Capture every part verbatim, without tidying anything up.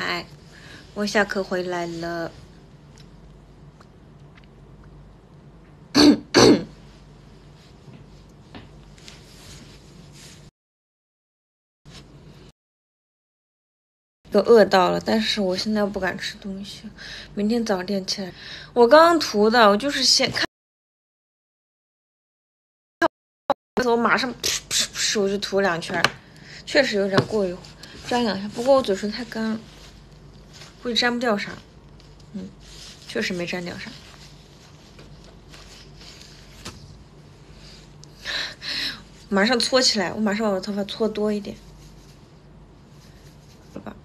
来，我下课回来了。都饿到了，但是我现在不敢吃东西。明天早点起来。我刚刚涂的，我就是先看，我马上噗噗噗，我就涂两圈，确实有点过于粘两下。不过我嘴唇太干了，估计粘不掉啥。嗯，确实没粘掉啥。马上搓起来，我马上把我的头发搓多一点，好吧？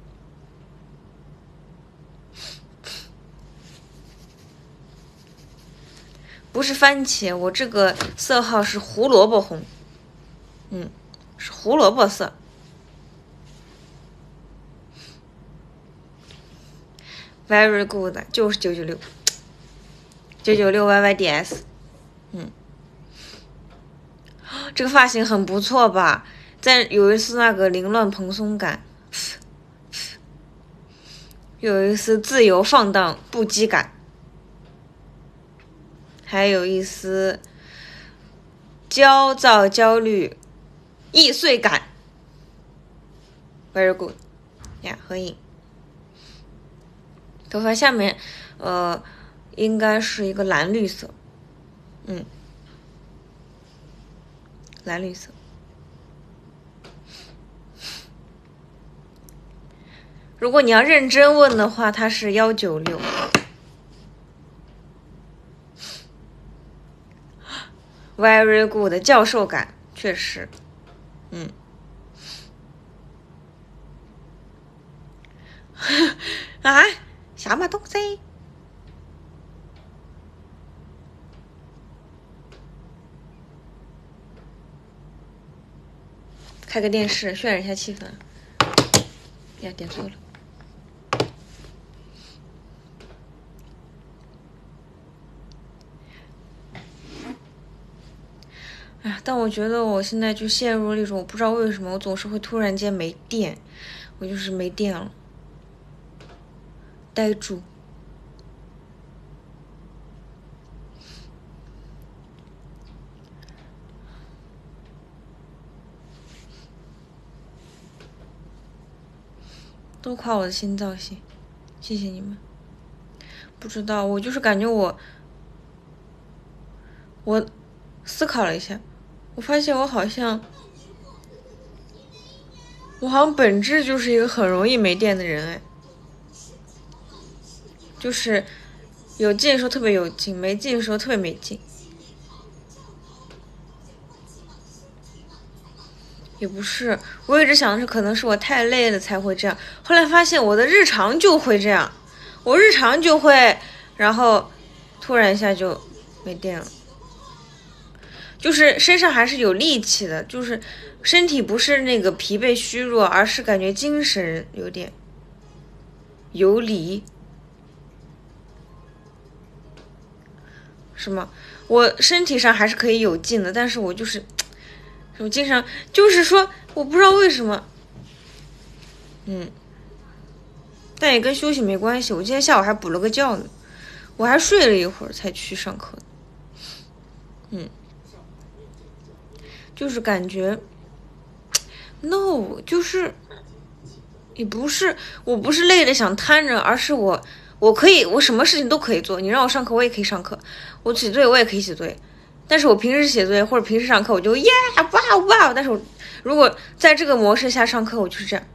不是番茄，我这个色号是胡萝卜红，嗯，是胡萝卜色。Very good， 就是九九六，九九六 Y Y D S， 嗯，这个发型很不错吧？在有一丝那个凌乱蓬松感，有一丝自由放荡不羁感，还有一丝焦躁焦虑易碎感。Very good， 呀，合影。头发下面，呃，应该是一个蓝绿色，嗯，蓝绿色。如果你要认真问的话，它是幺九六。Very good， 教授感，确实，嗯。啊，什么东西？开个电视渲染一下气氛。呀，点错了。哎，但我觉得我现在就陷入了一种，我不知道为什么，我总是会突然间没电，我就是没电了，呆住。都夸我的新造型，谢谢你们。不知道，我就是感觉我，我思考了一下，我发现我好像，我好像本质就是一个很容易没电的人哎，就是有劲的时候特别有劲，没劲的时候特别没劲。也不是，我一直想的是可能是我太累了才会这样，后来发现我的日常就会这样，我日常就会，然后突然一下就没电了，就是身上还是有力气的，就是身体不是那个疲惫虚弱，而是感觉精神有点游离。是吗？我身体上还是可以有劲的，但是我就是我经常就是说我不知道为什么，嗯，但也跟休息没关系。我今天下午还补了个觉呢，我还睡了一会儿才去上课。嗯，就是感觉 no， 就是也不是，我不是累的想瘫着，而是我我可以，我什么事情都可以做。你让我上课，我也可以上课；我写作业，我也可以写作业。但是我平时写作业或者平时上课，我就耶哇哇！但是我如果在这个模式下上课，我就是这样。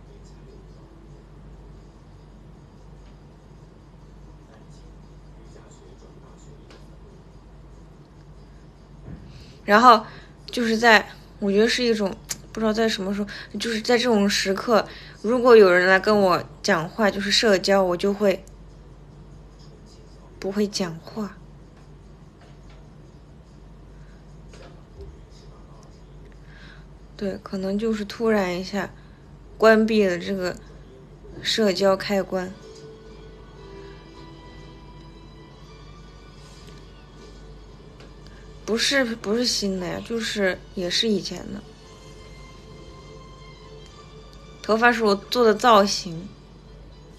然后就是在，我觉得是一种不知道在什么时候，就是在这种时刻，如果有人来跟我讲话，就是社交，我就会不会讲话。对，可能就是突然一下关闭了这个社交开关。不是不是新的呀，就是也是以前的。头发是我做的造型，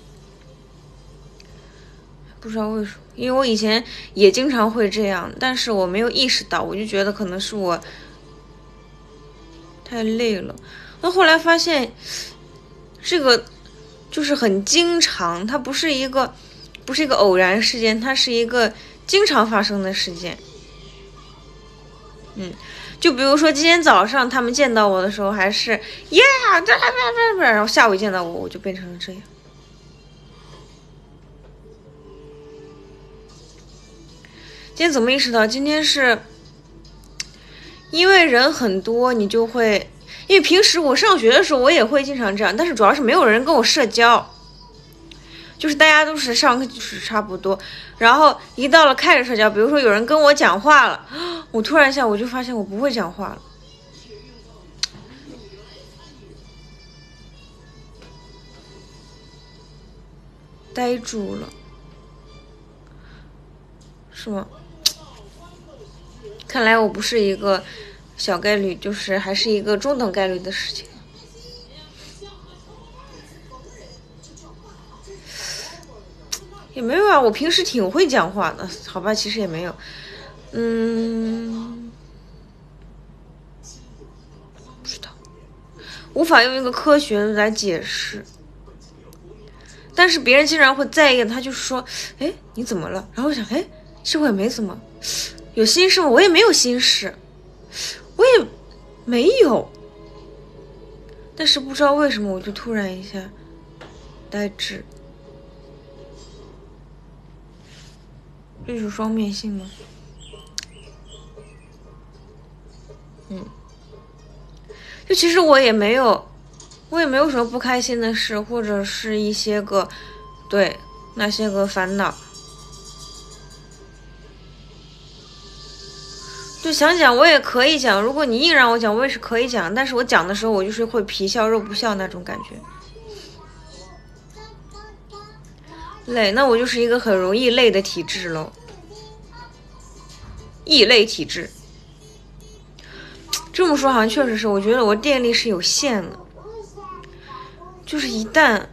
不知道为什么，因为我以前也经常会这样，但是我没有意识到，我就觉得可能是我太累了。那后来发现，这个就是很经常，它不是一个不是一个偶然事件，它是一个经常发生的事件。嗯，就比如说今天早上他们见到我的时候还是呀，然后下午见到我我就变成了这样。今天怎么意识到？今天是因为人很多，你就会，因为平时我上学的时候我也会经常这样，但是主要是没有人跟我社交，就是大家都是上课就是差不多，然后一到了开始社交，比如说有人跟我讲话了，我突然一下我就发现我不会讲话了，呆住了，是吗？看来我不是一个小概率，就是还是一个中等概率的事情。也没有啊，我平时挺会讲话的，好吧，其实也没有，嗯，不知道，无法用一个科学来解释。但是别人经常会在意，他就说，哎，你怎么了？然后我想，哎，其实我也没怎么。有心事吗？我也没有心事，我也没有，但是不知道为什么我就突然一下呆滞，这是双面性吗？嗯，就其实我也没有，我也没有什么不开心的事，或者是一些个，对，那些个烦恼。就想讲我也可以讲，如果你硬让我讲我也是可以讲，但是我讲的时候我就是会皮笑肉不笑那种感觉。累，那我就是一个很容易累的体质咯，易累体质。这么说好像确实是，我觉得我电力是有限的，就是一旦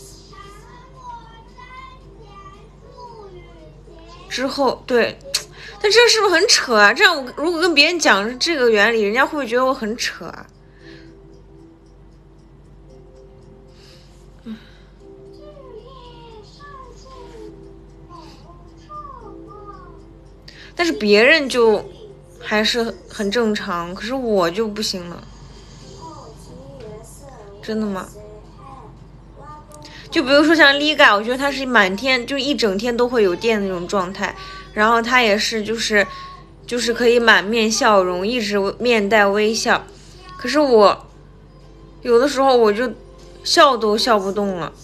之后对。但这是不是很扯啊？这样我如果跟别人讲这个原理，人家会不会觉得我很扯啊？嗯，但是别人就还是很正常，可是我就不行了。真的吗？就比如说像 Liga， 我觉得他是满天就一整天都会有电的那种状态。然后他也是，就是就是可以满面笑容，一直面带微笑。可是我有的时候我就笑都笑不动了。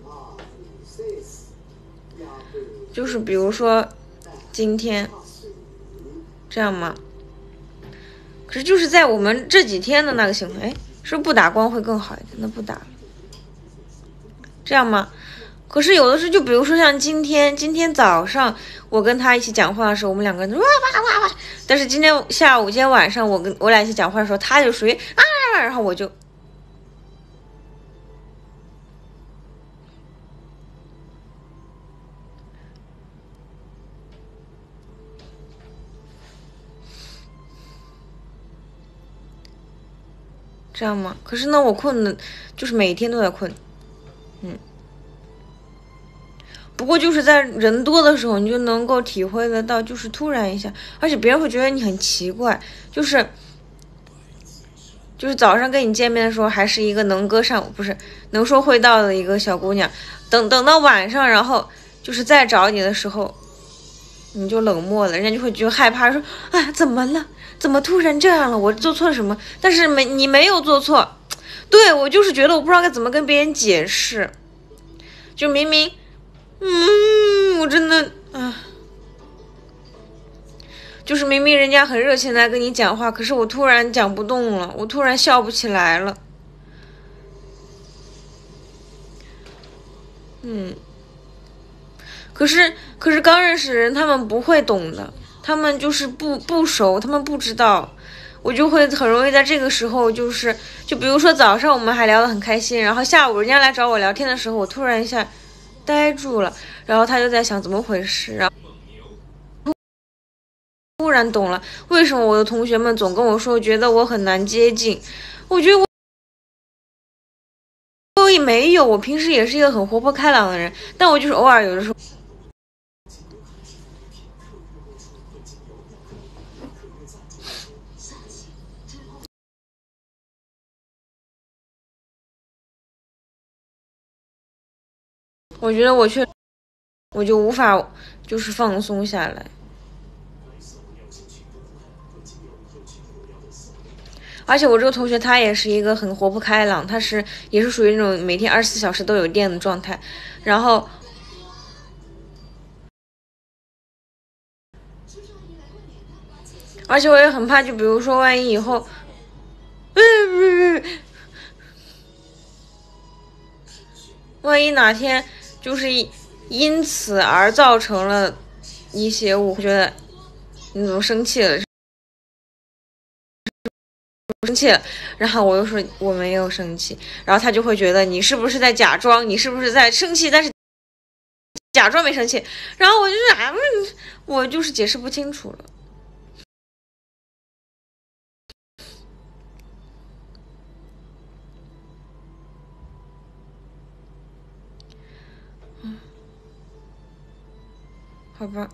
就是比如说今天这样吗？可是就是在我们这几天的那个情况，哎，是不是不打光会更好一点？那不打了，这样吗？可是有的时候，就比如说像今天，今天早上我跟他一起讲话的时候，我们两个人哇哇哇哇。但是今天下午、今天晚上，我跟我俩一起讲话的时候，他就属于啊，然后我就这样吗？可是呢，我困的，就是每天都在困，嗯。不过就是在人多的时候，你就能够体会得到，就是突然一下，而且别人会觉得你很奇怪，就是就是早上跟你见面的时候，还是一个能歌善舞，不是能说会道的一个小姑娘，等等到晚上，然后就是再找你的时候，你就冷漠了，人家就会觉得害怕，说啊怎么了？怎么突然这样了？我做错了什么？但是没你没有做错，对我就是觉得我不知道该怎么跟别人解释，就明明。嗯，我真的啊，就是明明人家很热情的跟你讲话，可是我突然讲不动了，我突然笑不起来了。嗯，可是可是刚认识的人，他们不会懂的，他们就是不不熟，他们不知道，我就会很容易在这个时候，就是就比如说早上我们还聊得很开心，然后下午人家来找我聊天的时候，我突然一下呆住了，然后他就在想怎么回事，然后突然懂了为什么我的同学们总跟我说觉得我很难接近。我觉得我我没有，我平时也是一个很活泼开朗的人，但我就是偶尔有的时候。我觉得我却，我就无法就是放松下来。而且我这个同学他也是一个很活泼开朗，他是也是属于那种每天二十四小时都有电的状态，然后，而且我也很怕，就比如说万一以后，万一哪天就是因此而造成了一些我觉得你怎么生气了？生气了，然后我又说我没有生气，然后他就会觉得你是不是在假装，你是不是在生气，但是假装没生气，然后我就是啊，我就是解释不清楚了。嗯，好吧。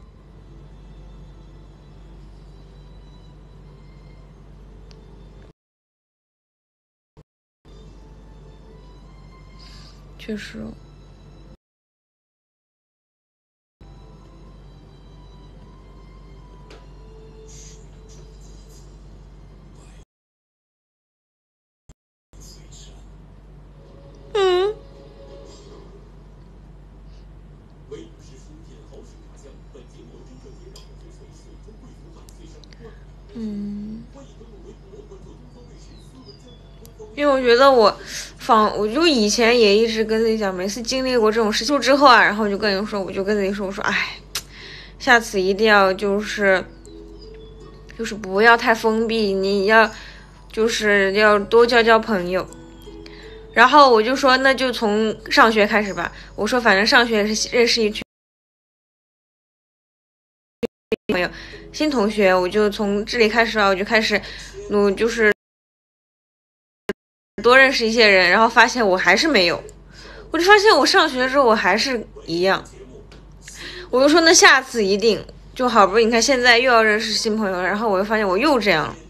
确实。嗯。嗯。因为我觉得我仿，我就以前也一直跟自己讲，每次经历过这种事情之后啊，然后我就跟人说，我就跟自己说，我说，哎，下次一定要就是，就是不要太封闭，你要，就是要多交交朋友。然后我就说，那就从上学开始吧。我说，反正上学也是认识一群朋友，新同学，我就从这里开始吧，我就开始努，就是。多认识一些人，然后发现我还是没有，我就发现我上学之后我还是一样，我就说那下次一定就好不容易你看现在又要认识新朋友了，然后我又发现我又这样了。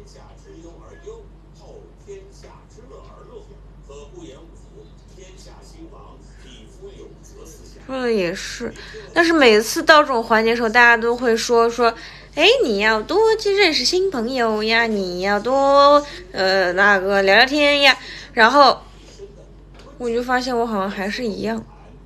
说的也是，但是每次到这种环节的时候，大家都会说说，哎，你要多去认识新朋友呀，你要多呃那个聊聊天呀，然后我就发现我好像还是一样。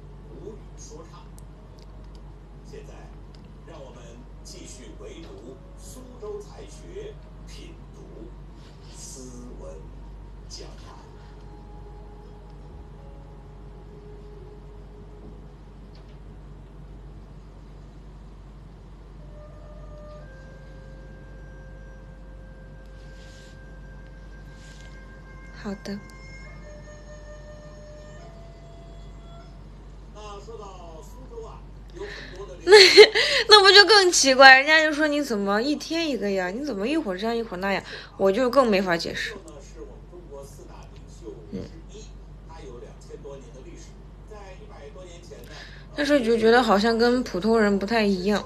好的。那那不就更奇怪？人家就说你怎么一天一个样？你怎么一会儿这样一会儿那样？我就更没法解释。嗯。但是就觉得好像跟普通人不太一样。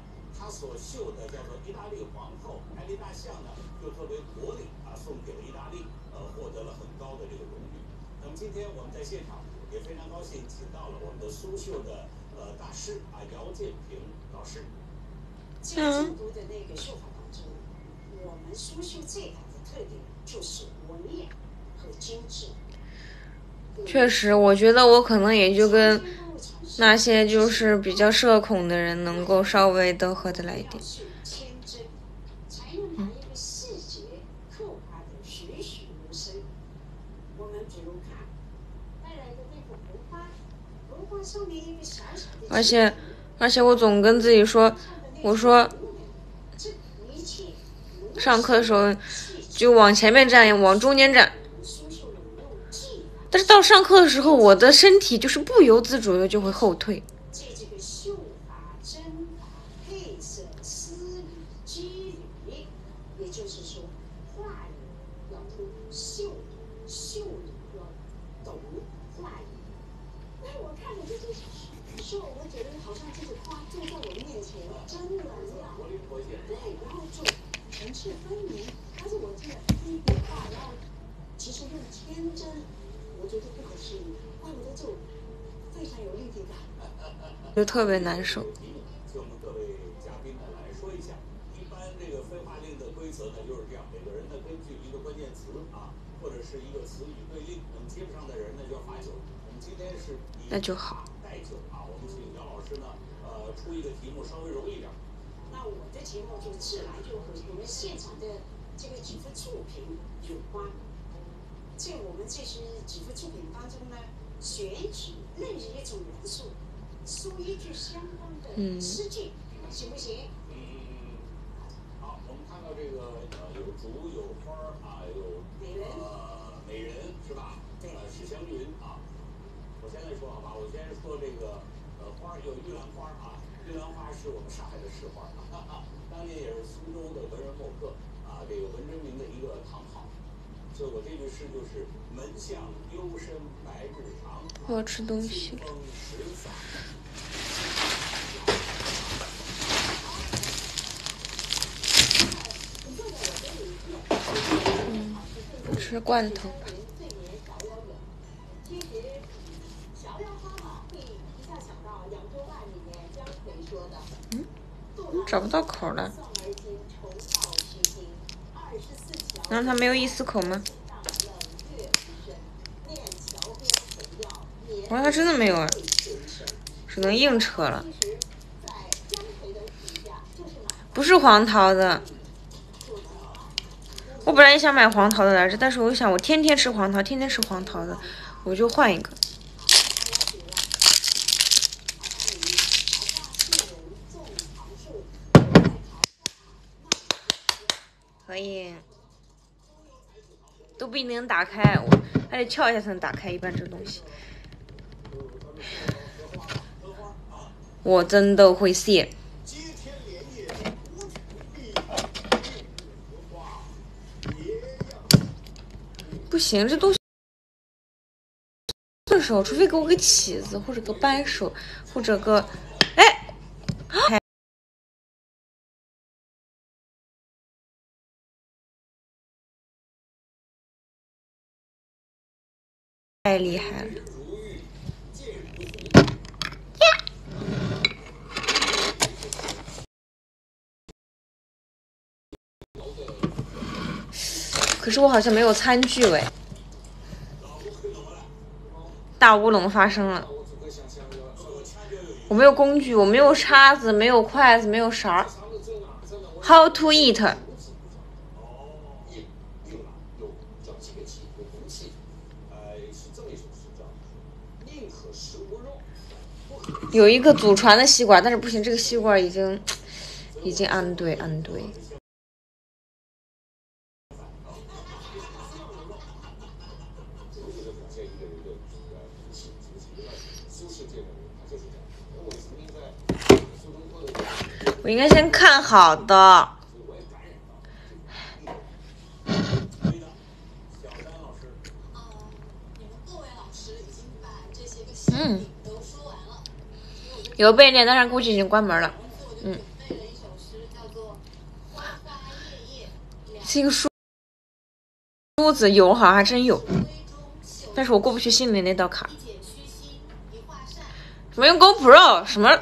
今天我们在现场也非常高兴，请到了我们的苏绣的呃大师啊姚建平老师。在京都的那个绣法当中，我们苏绣最大的特点就是文雅和精致。确实，我觉得我可能也就跟那些就是比较社恐的人能够稍微的合得来一点。嗯。而且，而且我总跟自己说，我说，上课的时候就往前面站，往中间站。 但是到上课的时候，我的身体就是不由自主的就会后退。 这这个绣法、针法、配色、丝理、肌理，也就是说，画理要通，绣理绣理要懂画理。哎，我看着这些绣，我觉得好像这个花就在我面前，真的活灵活现。对，然后就层次分明，但是我这一笔画，然后其实用铅针，我觉得不可思议，怪不得就非常有立体感。 就特别难受。 请我们各位嘉宾呢来说一下，一般这个分化令的规则呢就是这样，每个人呢根据一个关键词啊，或者是一个词语对应，那么接不上的人呢就要罚酒。我们今天是那就好。 带酒啊，我们请杨老师呢，呃，出一个题目稍微容易点。 那我的题目就自然就和我们现场的这个几幅作品有关。在我们这些几幅作品当中呢，选取任意一种元素，说一句相关的诗句，嗯、行不行？ 嗯，好，我们看到这个呃有竹有花啊，有美人， 呃美人是吧？ 对， 呃史湘云啊。我先来说好吧，我先说这个呃花有玉兰花啊，玉兰花是我们上海的市花，哈哈，当年也是苏州的文人墨客啊，这个文征明的一个堂号。所以我这句诗就是门向幽深白日长， 我要吃东西。 风时散。 嗯，吃罐头吧。嗯，找不到口了。难道它没有一丝口吗？哇，它真的没有啊，只能硬扯了。不是黄桃的，我本来也想买黄桃的来着，但是我想我天天吃黄桃，天天吃黄桃的，我就换一个。可以。都不一定能打开，我还得撬一下才能打开。一般这东西，我真的会谢。不行，这东西的时候，除非给我个起子，或者个扳手，或者个，哎，太厉害了！可是我好像没有餐具喂。大乌龙发生了，我没有工具，我没有叉子，没有筷子，没有勺。How to eat？有一个祖传的吸管，但是不行，这个吸管已经已经按对按对。我应该先看好的。嗯。有背念，但是估计已经关门了。嗯。这个梳梳子有，好像还真有，但是我过不去心里那道坎。什么用 GoPro？ 什么？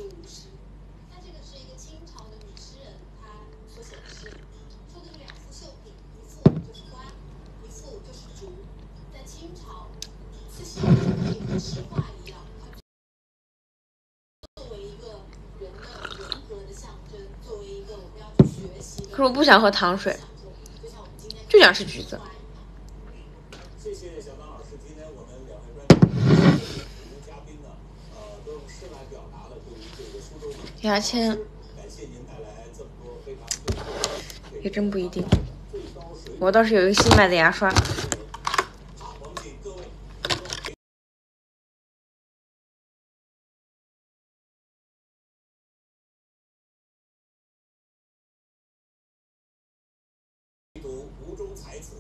可是我不想喝糖水，就想吃橘子。 谢谢小刚老师，今天我们两位专家嘉宾呢，呃，都用诗来表达了对于这个苏州牙签。 感谢您带来这么多非常也真不一定，我倒是有一个新买的牙刷。 好，我们请各位中才子。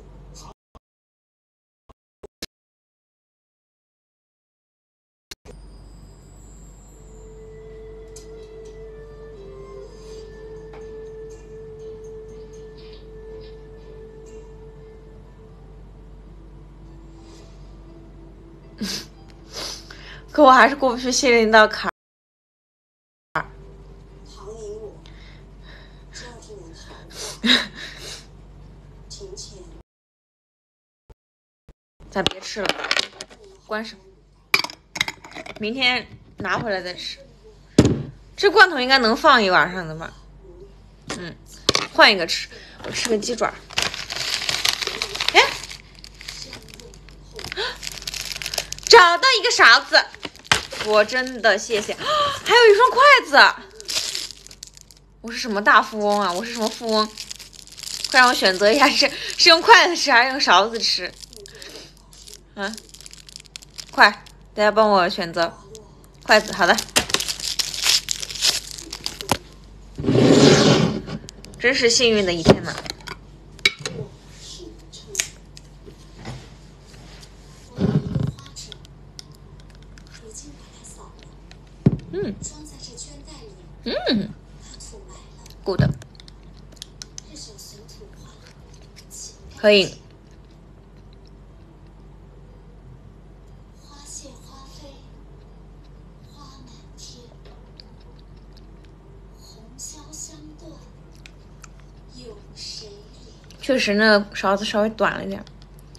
可我还是过不去心里那道坎。 唐寅我抓住你头发，庭前咱别吃了，关上，明天拿回来再吃。这罐头应该能放一晚上的吧？嗯，换一个吃，我吃个鸡爪。哎，找到一个勺子，我真的谢谢。还有一双筷子，我是什么大富翁啊？我是什么富翁？快让我选择一下，是是用筷子吃还是用勺子吃？啊，快，大家帮我选择筷子。好的，真是幸运的一天呢。嗯嗯 ，good， 可以。确实，那个勺子稍微短了点。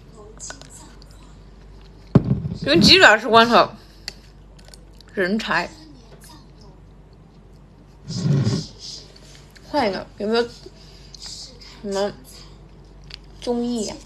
用鸡爪吃罐头，人才。换一个，有没有什么综艺呀、啊？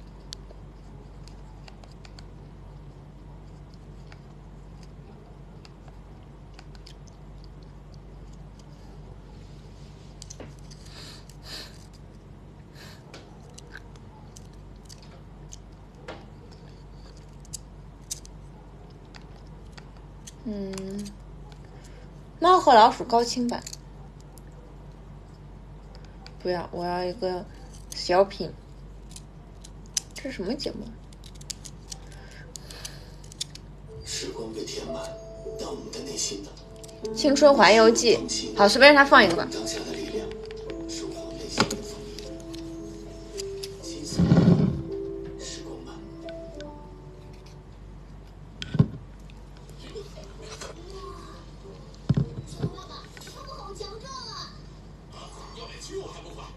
嗯，猫和老鼠高清版。不要，我要一个小品。这是什么节目？ 时光被填满，到我们的内心的 《青春环游记》。好，随便让他放一个吧。 当下的力量，守护内心的风雨。心思时光慢。 爸爸，他们好强壮啊！ 要脸欺我还不快！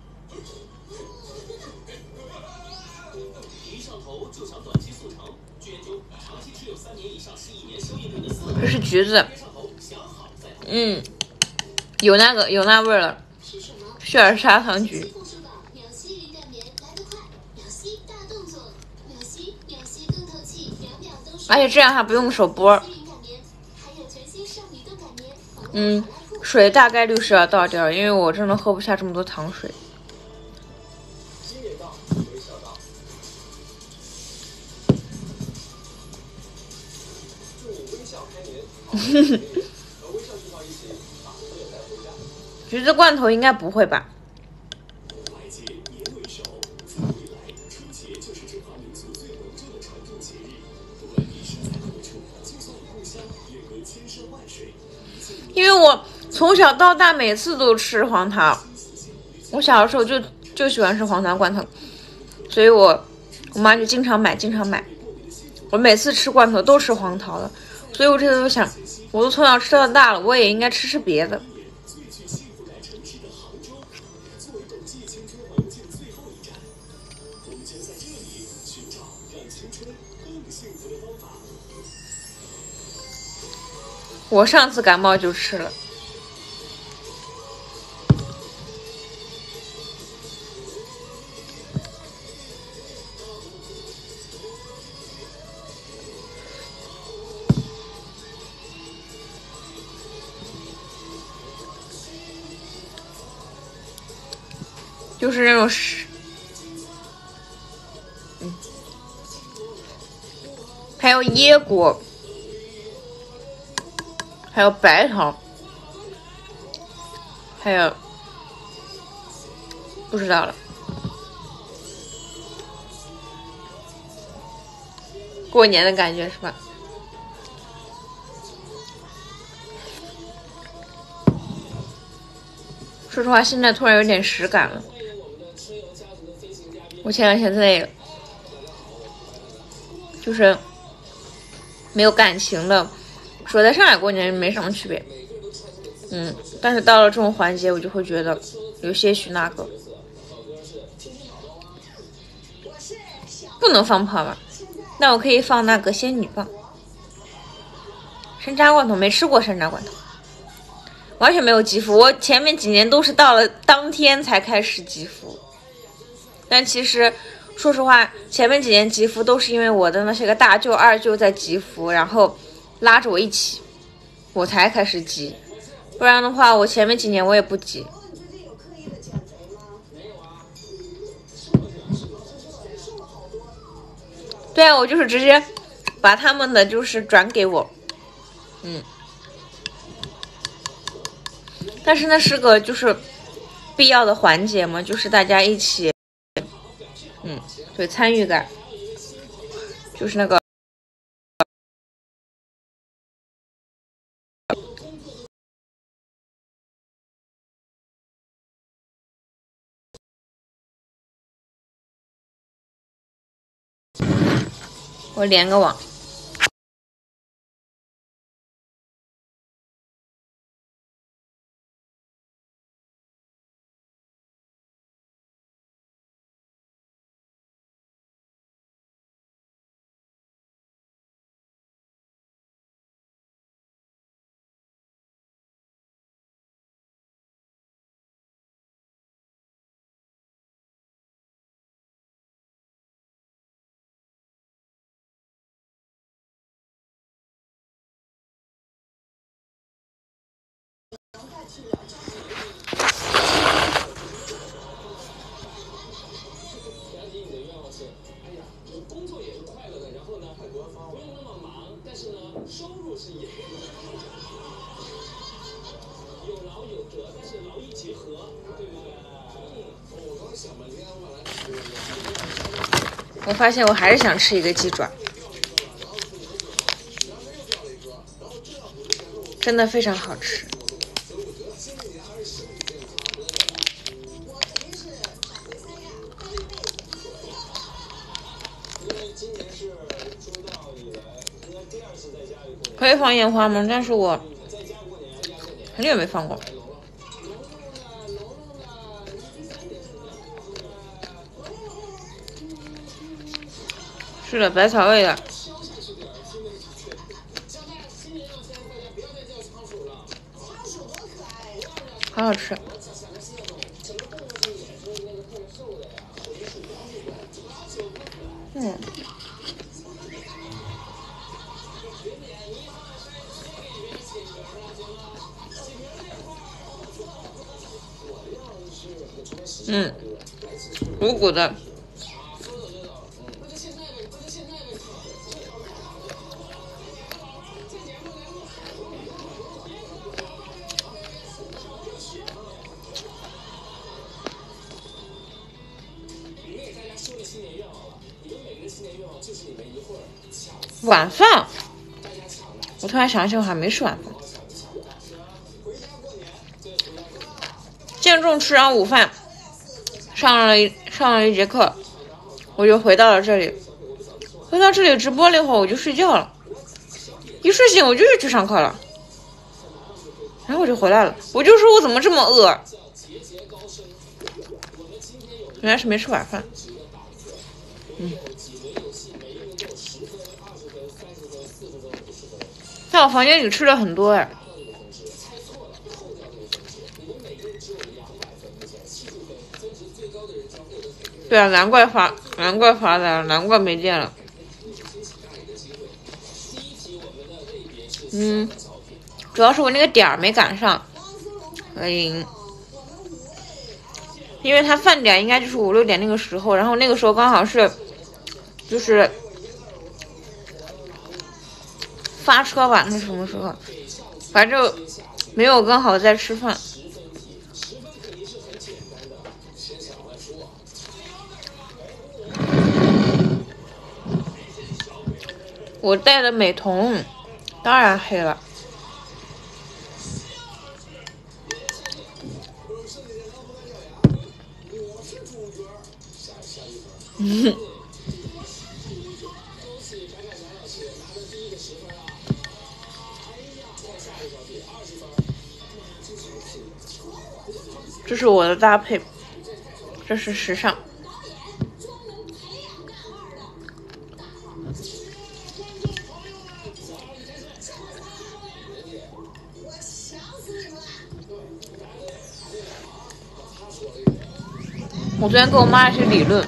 一上头就想短期速成，据研究，长期持有三年以上十一年收益率的四。 这是橘子。嗯，有那个有那味儿了。 是什么？ 雪儿砂糖橘。 秒吸云感棉来得快，秒吸大动作，秒吸秒吸更透气，秒秒都是。 而且这样还不用手剥。嗯，水大概率是要倒掉，因为我真的喝不下这么多糖水。 今年到，微笑到。祝微笑开年，和微笑聚到一起，把朋友带回家。 橘子罐头应该不会吧？ 怀节年为首，自未来春节就是中华民族最隆重的传统节日。不管你身在何处，就算你故乡远隔千山万水。 因为我从小到大每次都吃黄桃，我小的时候就就喜欢吃黄桃罐头，所以我我妈就经常买经常买，我每次吃罐头都吃黄桃的，所以我这次就想，我都从小吃到大了，我也应该吃吃别的。 最具幸福感城市的杭州，作为冬季青春环游记的最后一站，我们将在这里寻找让青春更幸福的方法。 我上次感冒就吃了。就是那种是，嗯，还有椰果。还有白桃，还有不知道了。 过年的感觉是吧？说实话，现在突然有点实感了。我前两天在那个就是没有感情的，说在上海过年没什么区别。嗯，但是到了这种环节，我就会觉得有些许那个。不能放炮吧？那我可以放那个仙女棒。山楂罐头没吃过山楂罐头，完全没有集福。我前面几年都是到了当天才开始集福，但其实说实话，前面几年集福都是因为我的那些个大舅二舅在集福，然后拉着我一起，我才开始集。不然的话，我前面几年我也不集。对啊，我就是直接把他们的就是转给我，嗯。但是那是个就是必要的环节嘛，就是大家一起，嗯，对，参与感，就是那个。我连个网。我发现我还是想吃一个鸡爪，真的非常好吃。可以放烟花吗？但是我很久没放过。是的，百草味的，好好吃。嗯。嗯，无骨的。晚饭，我突然想起我还没吃晚饭。见众吃完午饭，上了一上了一节课，我就回到了这里。回到这里直播了一会儿，我就睡觉了。一睡醒我就去上课了，然后我就回来了。我就说我怎么这么饿？原来是没吃晚饭。嗯。在我房间里吃了很多哎。对啊，难怪发，难怪发的，难怪没电了。嗯，主要是我那个点儿没赶上，嗯，因为他饭点应该就是五六点那个时候，然后那个时候刚好是，就是发车吧，那什么时候？反正没有刚好在吃饭。 我戴的美瞳，当然黑了。嗯。这是我的搭配，这是时尚。我昨天跟我妈去理论，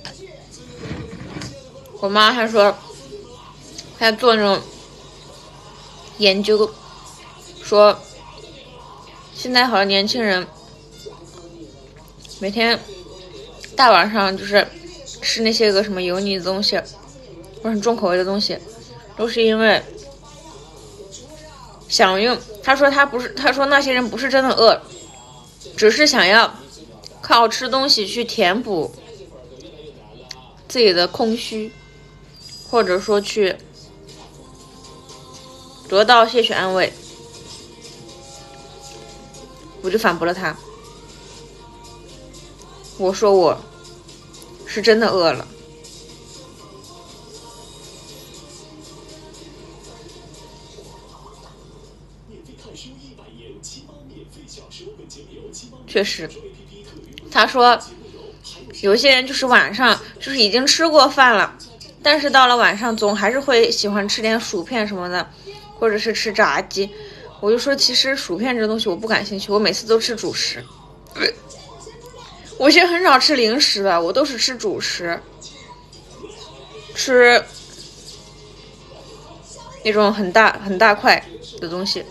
我妈还说，她做那种研究，说现在好多年轻人每天大晚上就是吃那些个什么油腻的东西，或者很重口味的东西，都是因为想用。他说他不是，他说那些人不是真的饿，只是想要靠吃东西去填补自己的空虚，或者说去得到些许安慰。我就反驳了他，我说我是真的饿了。确实，他说有些人就是晚上就是已经吃过饭了，但是到了晚上总还是会喜欢吃点薯片什么的，或者是吃炸鸡。我就说其实薯片这东西我不感兴趣，我每次都吃主食。我其实很少吃零食的，我都是吃主食，吃那种很大很大块的东西。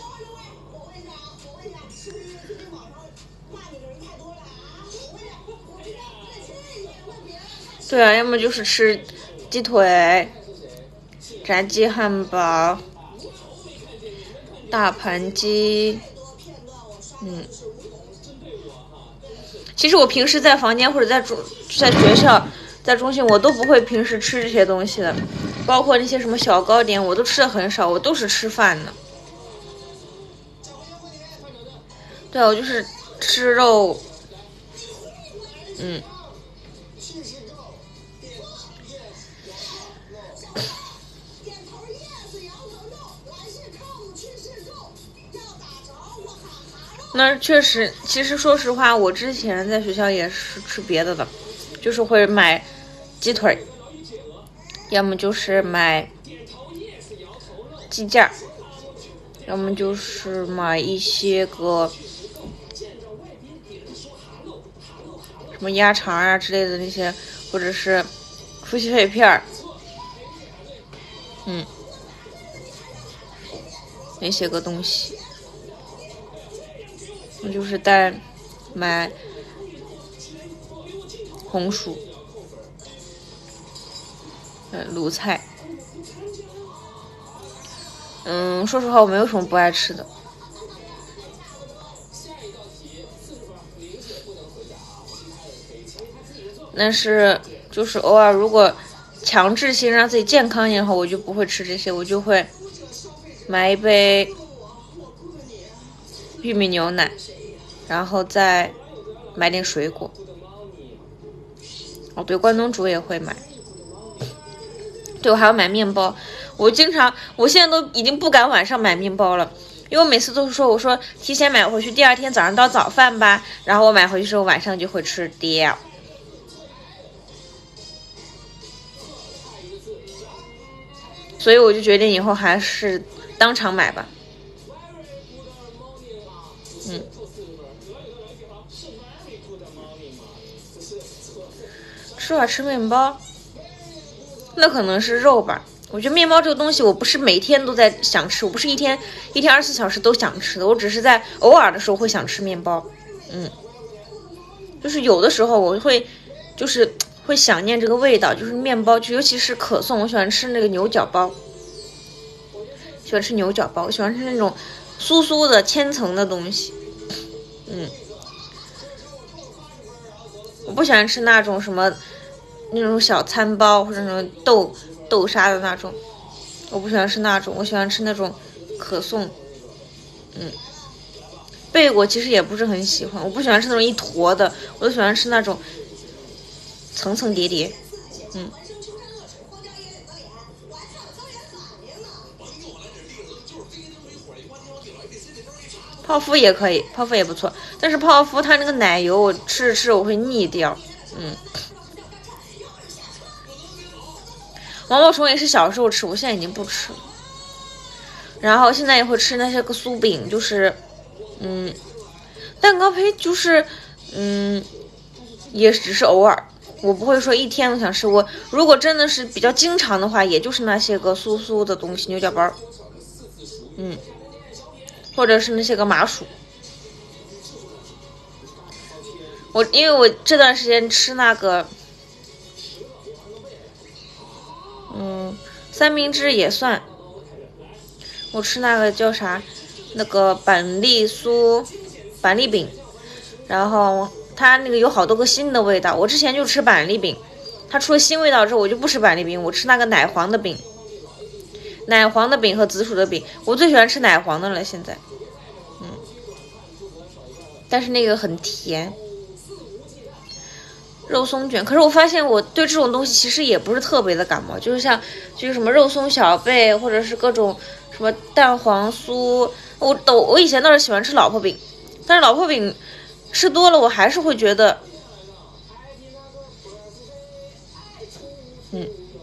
对啊，要么就是吃鸡腿、炸鸡汉堡、大盘鸡。嗯，其实我平时在房间或者在中在学校在中心我都不会平时吃这些东西的，包括那些什么小糕点我都吃的很少，我都是吃饭的。对啊，我就是吃肉。嗯。那确实，其实说实话，我之前在学校也是吃别的的，就是会买鸡腿，要么就是买鸡架，要么就是买一些个什么鸭肠啊之类的那些，或者是夫妻肺片儿，嗯，那些个东西。我就是带买红薯，呃，卤菜。嗯，说实话，我没有什么不爱吃的。但是就是偶尔如果强制性让自己健康一点的话，我就不会吃这些，我就会买一杯玉米牛奶，然后再买点水果。哦，对，关东煮也会买。对，我还要买面包。我经常，我现在都已经不敢晚上买面包了，因为我每次都是说，我说提前买回去，第二天早上当早饭吧。然后我买回去之后，晚上就会吃掉。所以我就决定以后还是当场买吧。嗯，吃吧吃面包，那可能是肉吧。我觉得面包这个东西，我不是每天都在想吃，我不是一天一天二十四小时都想吃的，我只是在偶尔的时候会想吃面包。嗯，就是有的时候我会，就是会想念这个味道，就是面包，就尤其是可颂，我喜欢吃那个牛角包，喜欢吃牛角包，我喜欢吃那种酥酥的千层的东西。嗯，我不喜欢吃那种什么那种小餐包或者什么豆豆沙的那种， 我不喜欢吃那种，我喜欢吃那种可颂。嗯，贝果其实也不是很喜欢，我不喜欢吃那种一坨的，我就喜欢吃那种层层叠叠。嗯。泡芙也可以，泡芙也不错，但是泡芙它那个奶油我吃着吃着我会腻掉。嗯。毛毛虫也是小时候吃，我现在已经不吃了。然后现在也会吃那些个酥饼，就是嗯，蛋糕胚就是嗯，也只是偶尔，我不会说一天都想吃。我如果真的是比较经常的话，也就是那些个酥酥的东西，牛角包，嗯，或者是那些个麻薯。我因为我这段时间吃那个嗯三明治也算，我吃那个叫啥，那个板栗酥板栗饼，然后它那个有好多个新的味道。我之前就吃板栗饼，它出了新味道之后我就不吃板栗饼，我吃那个奶黄的饼，奶黄的饼和紫薯的饼，我最喜欢吃奶黄的了现在。嗯，但是那个很甜。肉松卷，可是我发现我对这种东西其实也不是特别的感冒，就是像就是什么肉松小贝，或者是各种什么蛋黄酥，我都我以前倒是喜欢吃老婆饼，但是老婆饼吃多了我还是会觉得，嗯，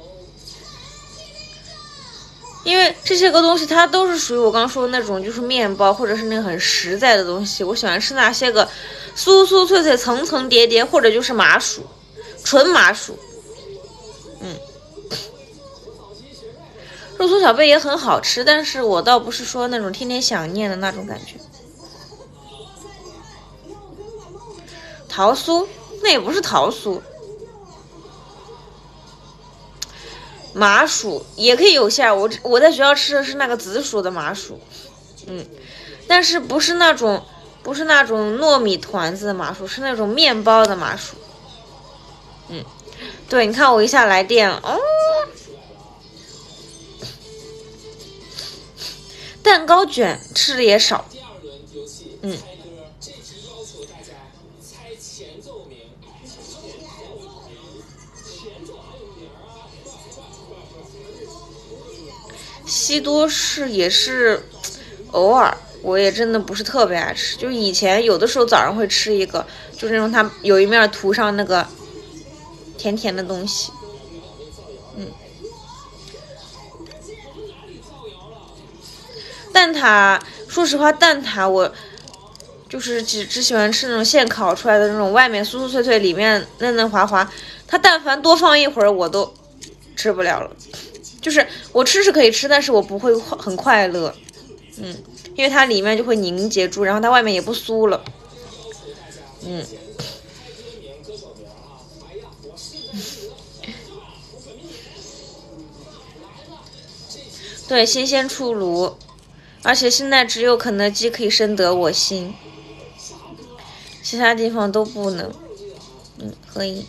因为这些个东西它都是属于我刚说的那种就是面包或者是那个很实在的东西，我喜欢吃那些个酥酥脆脆层层叠叠，或者就是麻薯，纯麻薯。嗯，肉松小贝也很好吃，但是我倒不是说那种天天想念的那种感觉。桃酥那也不是桃酥，麻薯也可以有馅，我我在学校吃的是那个紫薯的麻薯，嗯，但是不是那种不是那种糯米团子的麻薯，是那种面包的麻薯。嗯，对，你看我一下来电了哦。蛋糕卷吃的也少，嗯。西多士也是偶尔，我也真的不是特别爱吃，就是以前有的时候早上会吃一个，就是那种它有一面涂上那个甜甜的东西，嗯。蛋挞，说实话，蛋挞我就是只只喜欢吃那种现烤出来的那种，外面酥酥脆脆，里面嫩嫩滑滑。它但凡多放一会儿，我都吃不了了。就是我吃是可以吃，但是我不会很快乐，嗯，因为它里面就会凝结住，然后它外面也不酥了，嗯。对，新鲜出炉，而且现在只有肯德基可以深得我心，其他地方都不能。嗯，可以。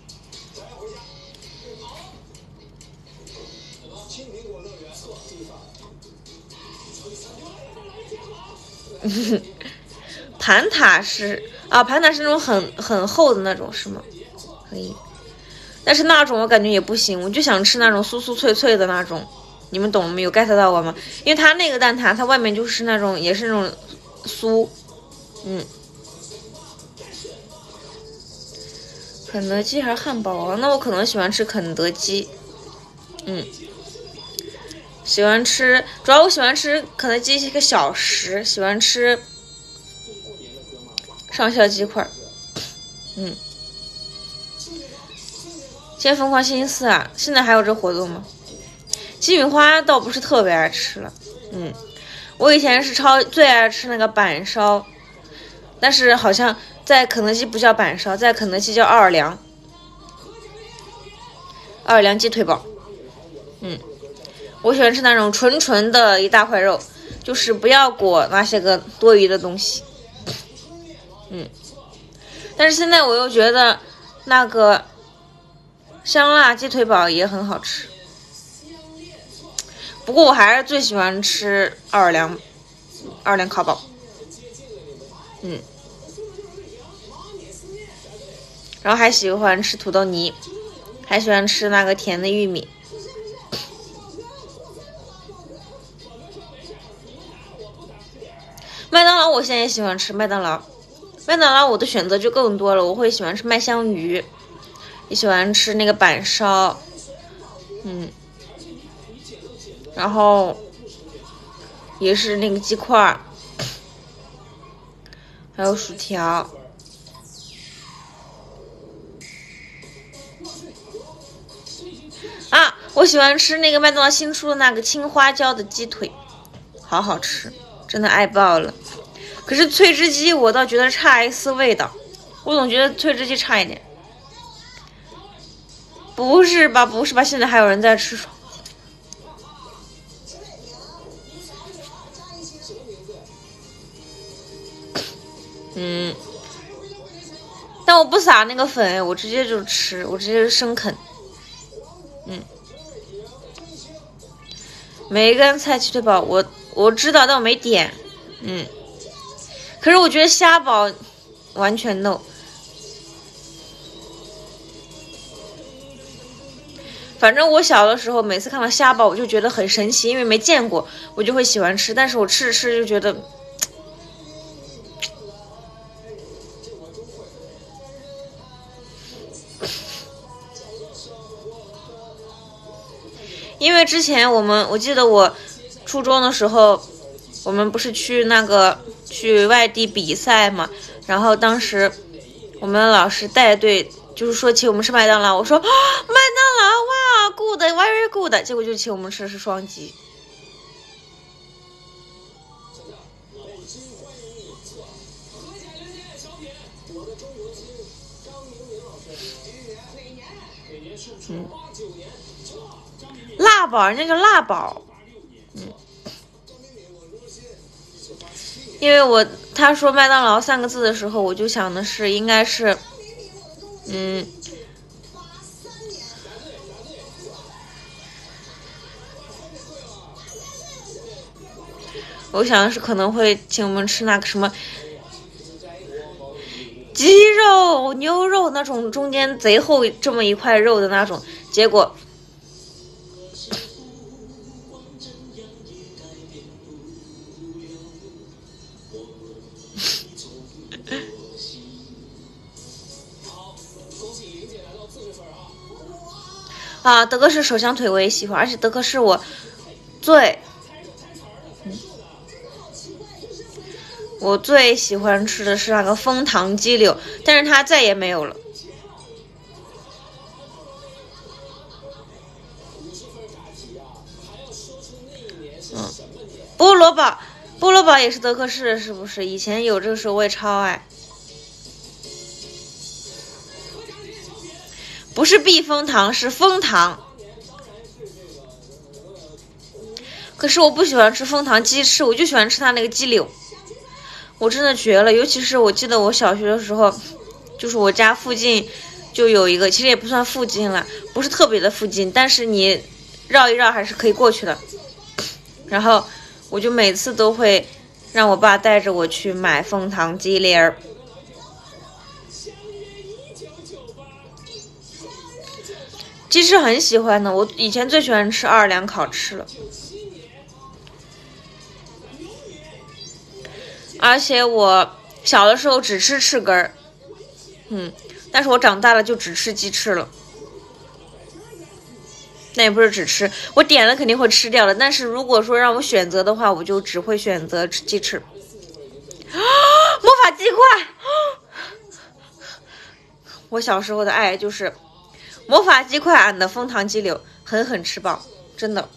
盘塔是啊，盘塔是那种很很厚的那种是吗？可以，但是那种我感觉也不行，我就想吃那种酥酥脆脆的那种，你们懂了没有 ？get 到我吗？因为它那个蛋挞，它外面就是那种也是那种酥，嗯。肯德基还是汉堡啊？那我可能喜欢吃肯德基，嗯。喜欢吃，主要我喜欢吃肯德基一个小时，喜欢吃上校鸡块，嗯。今天疯狂星期四啊，现在还有这活动吗？鸡米花倒不是特别爱吃了，嗯，我以前是超最爱吃那个板烧，但是好像在肯德基不叫板烧，在肯德基叫奥尔良，奥尔良鸡腿堡，嗯。我喜欢吃那种纯纯的一大块肉，就是不要裹那些个多余的东西，嗯。但是现在我又觉得那个香辣鸡腿堡也很好吃， 不过我还是最喜欢吃奥尔良，奥尔良烤堡。嗯，然后还喜欢吃土豆泥，还喜欢吃那个甜的玉米。麦当劳我现在也喜欢吃麦当劳，麦当劳我的选择就更多了，我会喜欢吃麦香鱼，也喜欢吃那个板烧，嗯，然后也是那个鸡块，还有薯条。啊，我喜欢吃那个麦当劳新出的那个青花椒的鸡腿，好好吃，真的爱爆了。可是脆汁鸡我倒觉得差一丝味道，我总觉得脆汁鸡差一点。不是吧，不是吧，现在还有人在吃爽嗯，但我不撒那个粉，我直接就吃，我直接就生啃。嗯，梅干菜鸡腿堡我我知道，但我没点。嗯，可是我觉得虾堡完全 no。反正我小的时候每次看到虾堡我就觉得很神奇，因为没见过，我就会喜欢吃，但是我吃着吃着就觉得因为之前我们我记得我初中的时候，我们不是去那个去外地比赛嘛，然后当时我们老师带队就是说请我们吃麦当劳，我说、哦、麦当劳哇 good very good， 结果就请我们吃的是双击。嗯，辣堡，人家叫辣堡。嗯，因为我他说麦当劳三个字的时候，我就想的是应该是，嗯，我想的是可能会请我们吃那个什么鸡肉、牛肉那种中间贼厚这么一块肉的那种，结果啊，德克士手枪腿我也喜欢，而且德克士我最、嗯、我最喜欢吃的是那个枫糖鸡柳，但是它再也没有了。嗯，菠萝堡，菠萝堡也是德克士的，是不是？以前有这个时候我也超爱。不是避风塘，是枫糖。可是我不喜欢吃枫糖鸡翅，我就喜欢吃它那个鸡柳，我真的绝了。尤其是我记得我小学的时候，就是我家附近就有一个，其实也不算附近了，不是特别的附近，但是你绕一绕还是可以过去的。然后我就每次都会让我爸带着我去买枫糖鸡柳儿。鸡翅很喜欢的，我以前最喜欢吃奥尔良烤翅了，而且我小的时候只吃翅根儿，嗯，但是我长大了就只吃鸡翅了。那也不是只吃，我点了肯定会吃掉的，但是如果说让我选择的话，我就只会选择吃鸡翅。啊，魔法鸡块！我小时候的爱就是魔法鸡块俺的枫糖鸡柳，狠狠吃饱，真的。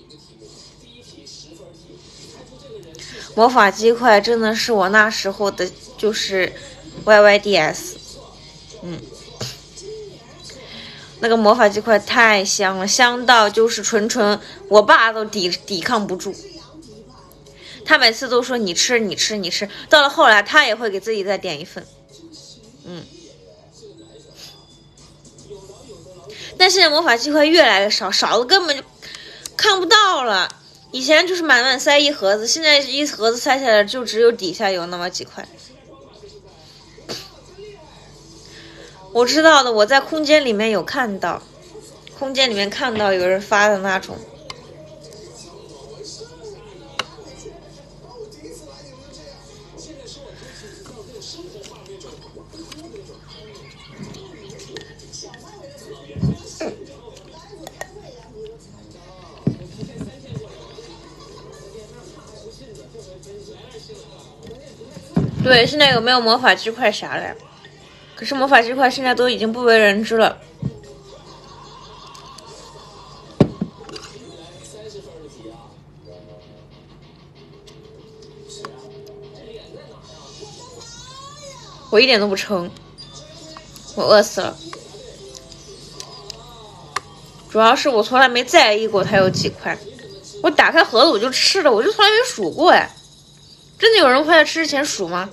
魔法鸡块真的是我那时候的就是 Y Y D S， 嗯，那个魔法鸡块太香了，香到就是纯纯我爸都抵抵抗不住。他每次都说你吃你吃你吃，到了后来他也会给自己再点一份，嗯。但现在魔法鸡块越来越少，少的根本就看不到了。 以前就是满满塞一盒子，现在一盒子塞下来就只有底下有那么几块。我知道的，我在空间里面有看到，空间里面看到有人发的那种。对，现在有没有魔法鸡块啥嘞？可是魔法鸡块现在都已经不为人知了。我一点都不撑，我饿死了。主要是我从来没在意过它有几块，我打开盒子我就吃了，我就从来没数过哎。真的有人会在吃之前数吗？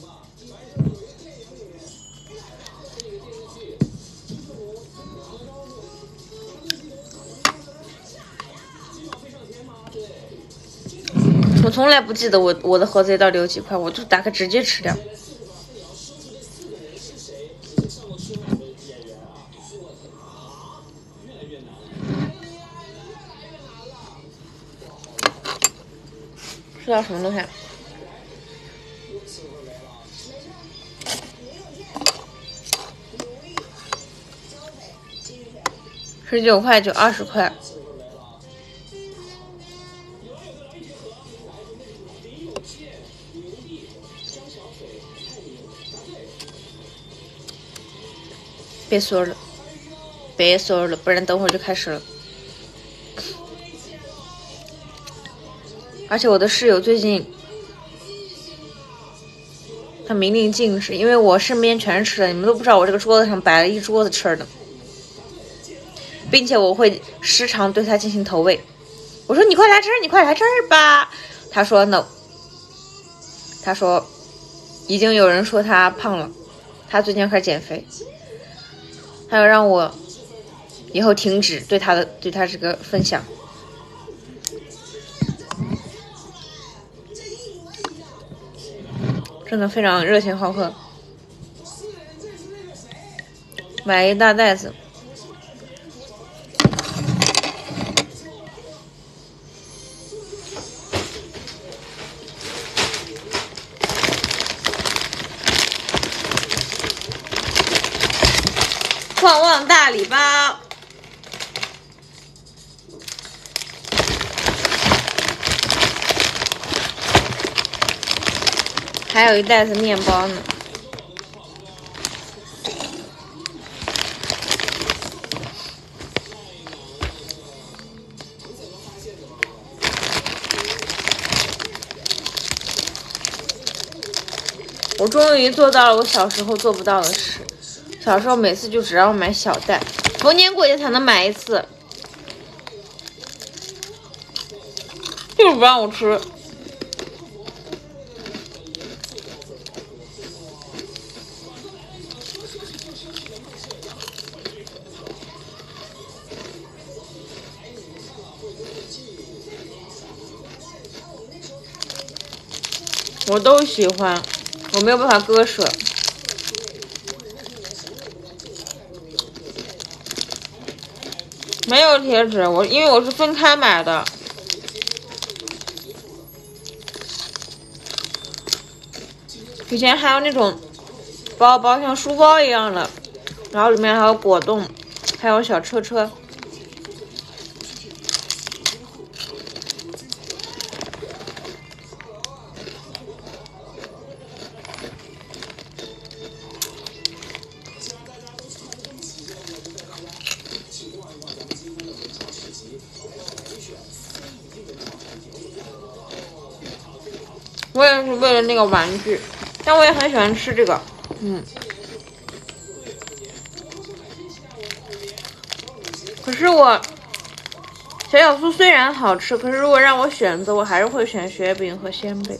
我从来不记得我我的盒子里到底有几块，我就打开直接吃掉。吃到什么东西？十九块就二十块。别说了，别说了，不然等会儿就开始了。而且我的室友最近他明令禁止，因为我身边全是吃的，你们都不知道我这个桌子上摆了一桌子吃的，并且我会时常对他进行投喂。我说你快来吃，你快来吃吧。他说 no， 他说已经有人说他胖了，他最近开始减肥，还有让我以后停止对他的对他这个分享。真的非常热情好客，买一大袋子。旺旺大礼包，还有一袋子面包呢。我终于做到了我小时候做不到的事。小时候每次就只让我买小袋，逢年过节才能买一次，就是不让我吃。我都喜欢，我没有办法割舍。没有贴纸，我因为我是分开买的。以前还有那种包包像书包一样的，然后里面还有果冻，还有小车车。我也是为了那个玩具，但我也很喜欢吃这个，嗯。可是我小小酥虽然好吃，可是如果让我选择，我还是会选雪饼和鲜贝。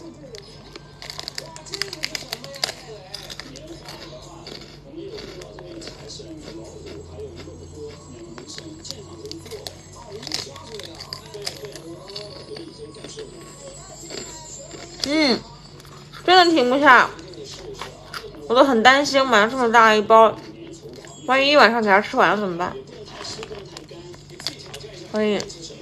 的停不下，我都很担心，买了这么大一包，万一一晚上给它吃完了怎么办？所以。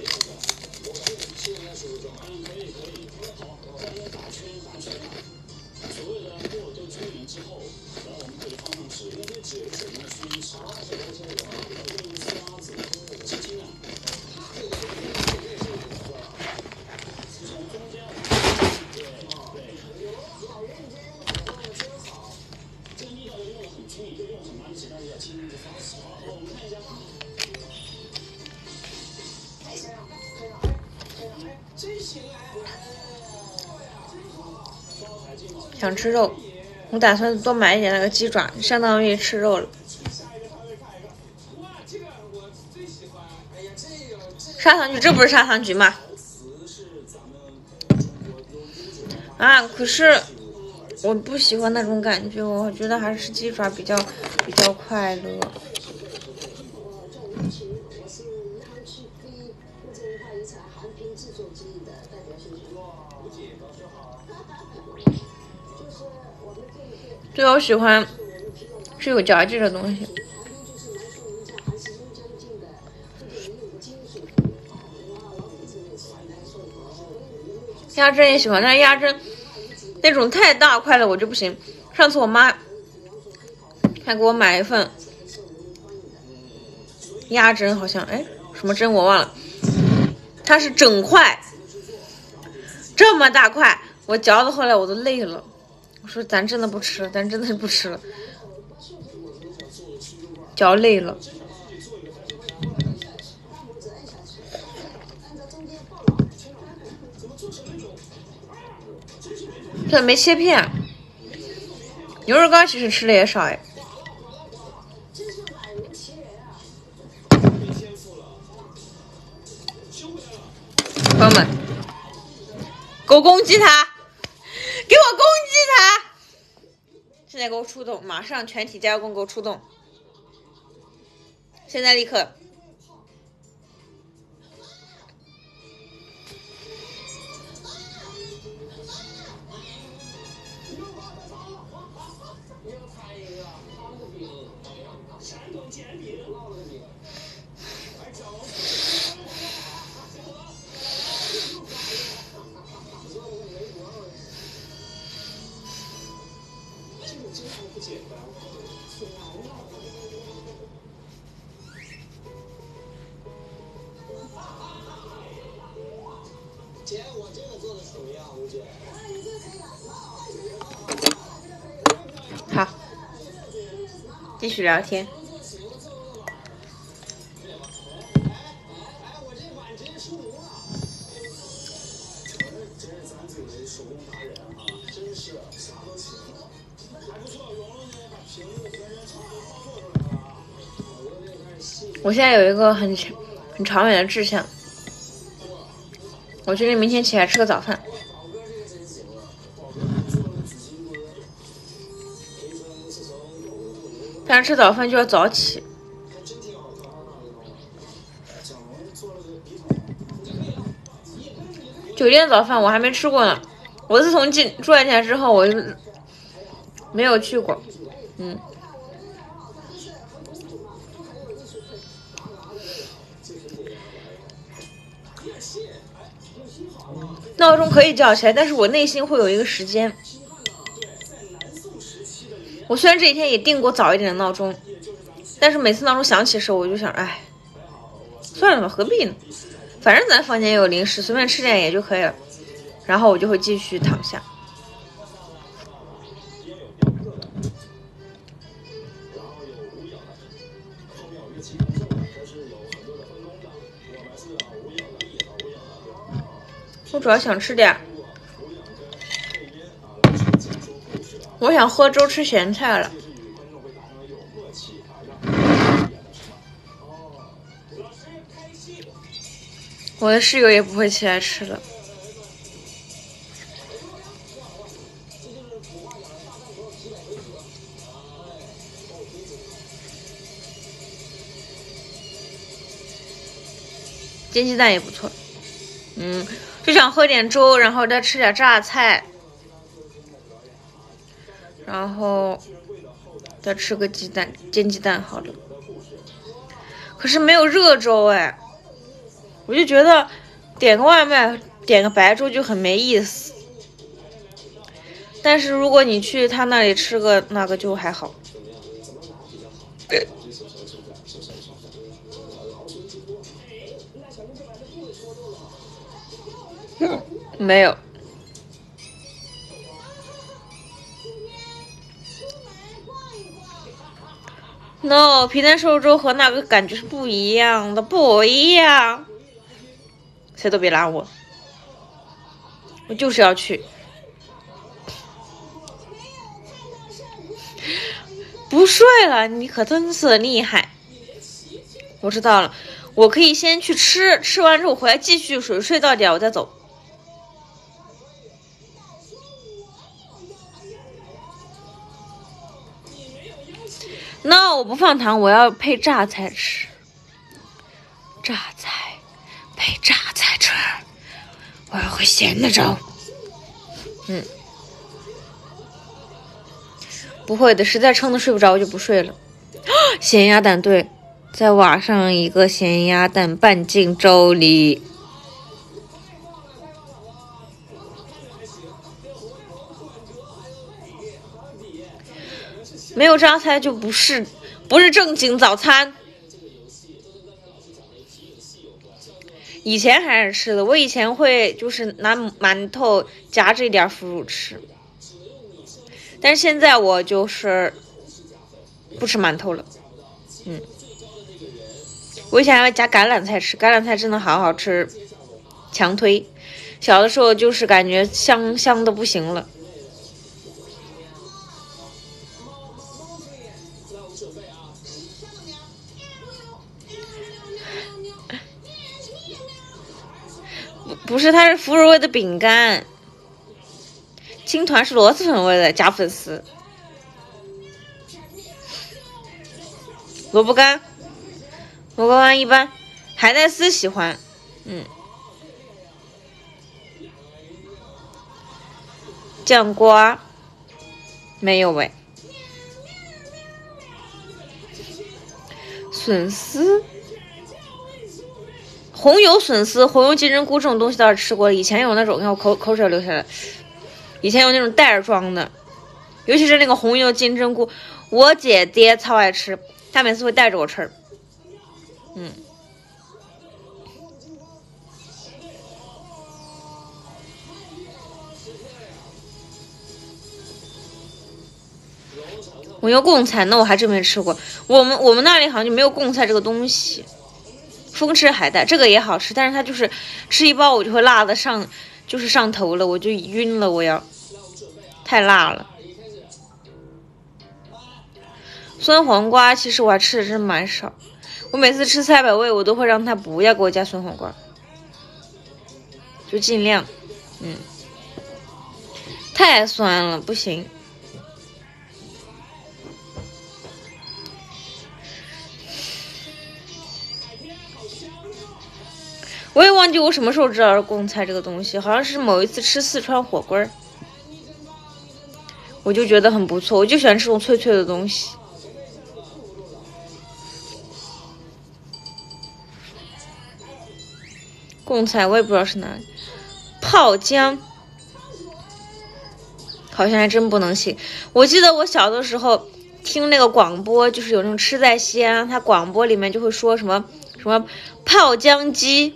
想吃肉，我打算多买一点那个鸡爪，相当于吃肉了。砂糖橘，这不是砂糖橘吗？啊，可是我不喜欢那种感觉，我觉得还是鸡爪比较比较快乐。对，我喜欢是有嚼劲的东西。鸭胗也喜欢，但是鸭胗那种太大块了我就不行。上次我妈还给我买一份鸭胗，好像哎什么胗我忘了，它是整块，这么大块，我嚼到后来我都累了。我说咱真的不吃了，咱真的是不吃了，嚼累了。这没切片，牛肉干其实吃的也少哎。朋友们，狗攻击他，给我攻击他！现在给我出动，马上全体加油工给我出动！现在立刻！ 姐，我这个做的怎么样，吴姐？ 好，继续聊天。我现在有一个很很长远的志向，我决定明天起来吃个早饭。但是吃早饭就要早起。酒店早饭我还没吃过呢，我自从进住进来之后，我就没有去过。嗯。闹钟可以叫起来，但是我内心会有一个时间。我虽然这几天也定过早一点的闹钟，但是每次闹钟响起的时候，我就想，哎，算了吧，何必呢？反正咱房间也有零食，随便吃点也就可以了。然后我就会继续躺下。我主要想吃点，我想喝粥吃咸菜了。我的室友也不会起来吃了。煎鸡蛋也不错，嗯。就想喝点粥，然后再吃点榨菜。 然后再吃个鸡蛋，煎鸡蛋好了。可是没有热粥哎，我就觉得点个外卖，点个白粥就很没意思。但是如果你去他那里吃个那个就还好。没有。no 皮蛋瘦肉粥和那个感觉是不一样的，不一样。谁都别拉我，我就是要去。不睡了，你可真是厉害。我知道了，我可以先去吃，吃完之后回来继续睡，睡到点我再走。no 我不放糖，我要配榨菜吃。榨菜配榨菜吃，我要喝咸的粥。嗯，不会的，实在撑得睡不着我就不睡了。咸鸭蛋，对，再挖上一个咸鸭蛋拌进粥里。没有榨菜就不是不是正经早餐。以前还是吃的，我以前会就是拿馒头夹着一点腐乳吃，但是现在我就是不吃馒头了。嗯，我以前还会夹橄榄菜吃，橄榄菜真的好好吃，强推。小的时候就是感觉香香的不行了。不是，它是腐乳味的饼干，青团是螺蛳粉味的加粉丝，萝卜干，萝卜干一般，海带丝喜欢，嗯，酱瓜没有喂，笋丝。红油笋丝、红油金针菇这种东西倒是吃过，以前有那种，让我口口水流下来。以前有那种袋装的，尤其是那个红油金针菇，我姐爹超爱吃，他每次会带着我吃。嗯，红油贡菜，那我还真没吃过。我们我们那里好像就没有贡菜这个东西。风吃海带这个也好吃，但是它就是吃一包我就会辣的上，就是上头了，我就晕了，我要太辣了。酸黄瓜其实我还吃的真蛮少，我每次吃菜百味我都会让他不要给我加酸黄瓜，就尽量，嗯，太酸了不行。我也忘记我什么时候知道贡菜这个东西，好像是某一次吃四川火锅，我就觉得很不错，我就喜欢吃这种脆脆的东西。贡菜我也不知道是哪里，泡姜好像还真不能信。我记得我小的时候听那个广播，就是有那种吃在西安，它广播里面就会说什么什么泡姜鸡。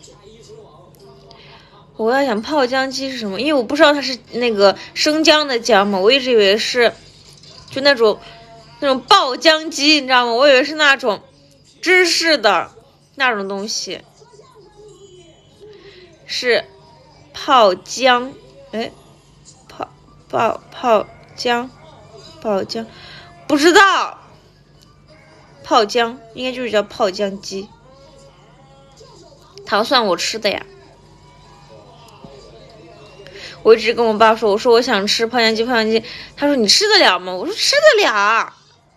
我要想泡姜鸡是什么，因为我不知道它是那个生姜的姜嘛，我一直以为是就那种那种爆姜鸡，你知道吗？我以为是那种芝士的那种东西，是泡姜，哎，泡泡泡姜，泡姜，不知道，泡姜应该就是叫泡姜鸡，糖蒜我吃的呀。我一直跟我爸说，我说我想吃泡姜鸡，泡姜鸡。他说你吃得了吗？我说吃得了。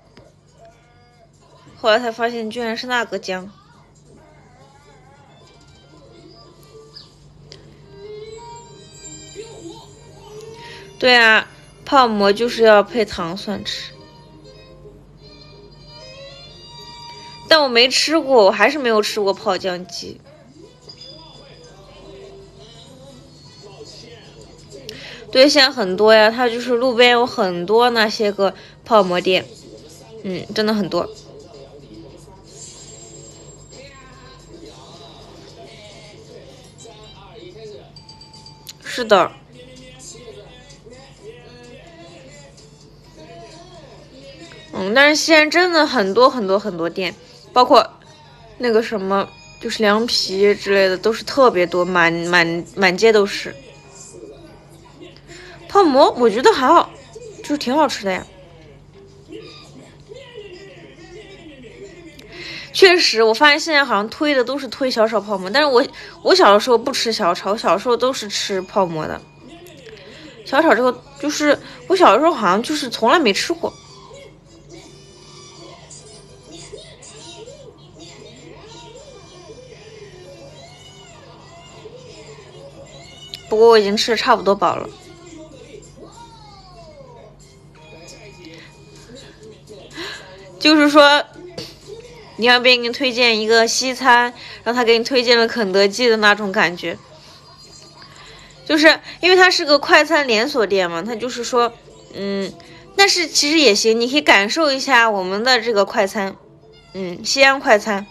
后来才发现居然是那个姜。对啊， 泡馍就是要配糖蒜吃，但我没吃过，我还是没有吃过泡姜鸡。对，现在很多呀，它就是路边有很多那些个泡馍店，嗯，真的很多。是的。嗯，但是西安真的很多很多很多店，包括那个什么，就是凉皮之类的，都是特别多，满满满街都是。泡馍我觉得还好，就是挺好吃的呀。确实，我发现现在好像推的都是推小炒泡馍，但是我我小的时候不吃小炒，我小时候都是吃泡馍的。小炒这个就是我小的时候好像就是从来没吃过。不过我已经吃的差不多饱了。就是说，你让别人给你推荐一个西餐，让他给你推荐了肯德基的那种感觉。就是因为它是个快餐连锁店嘛，它就是说，嗯，但是其实也行，你可以感受一下我们的这个快餐，嗯，西安快餐。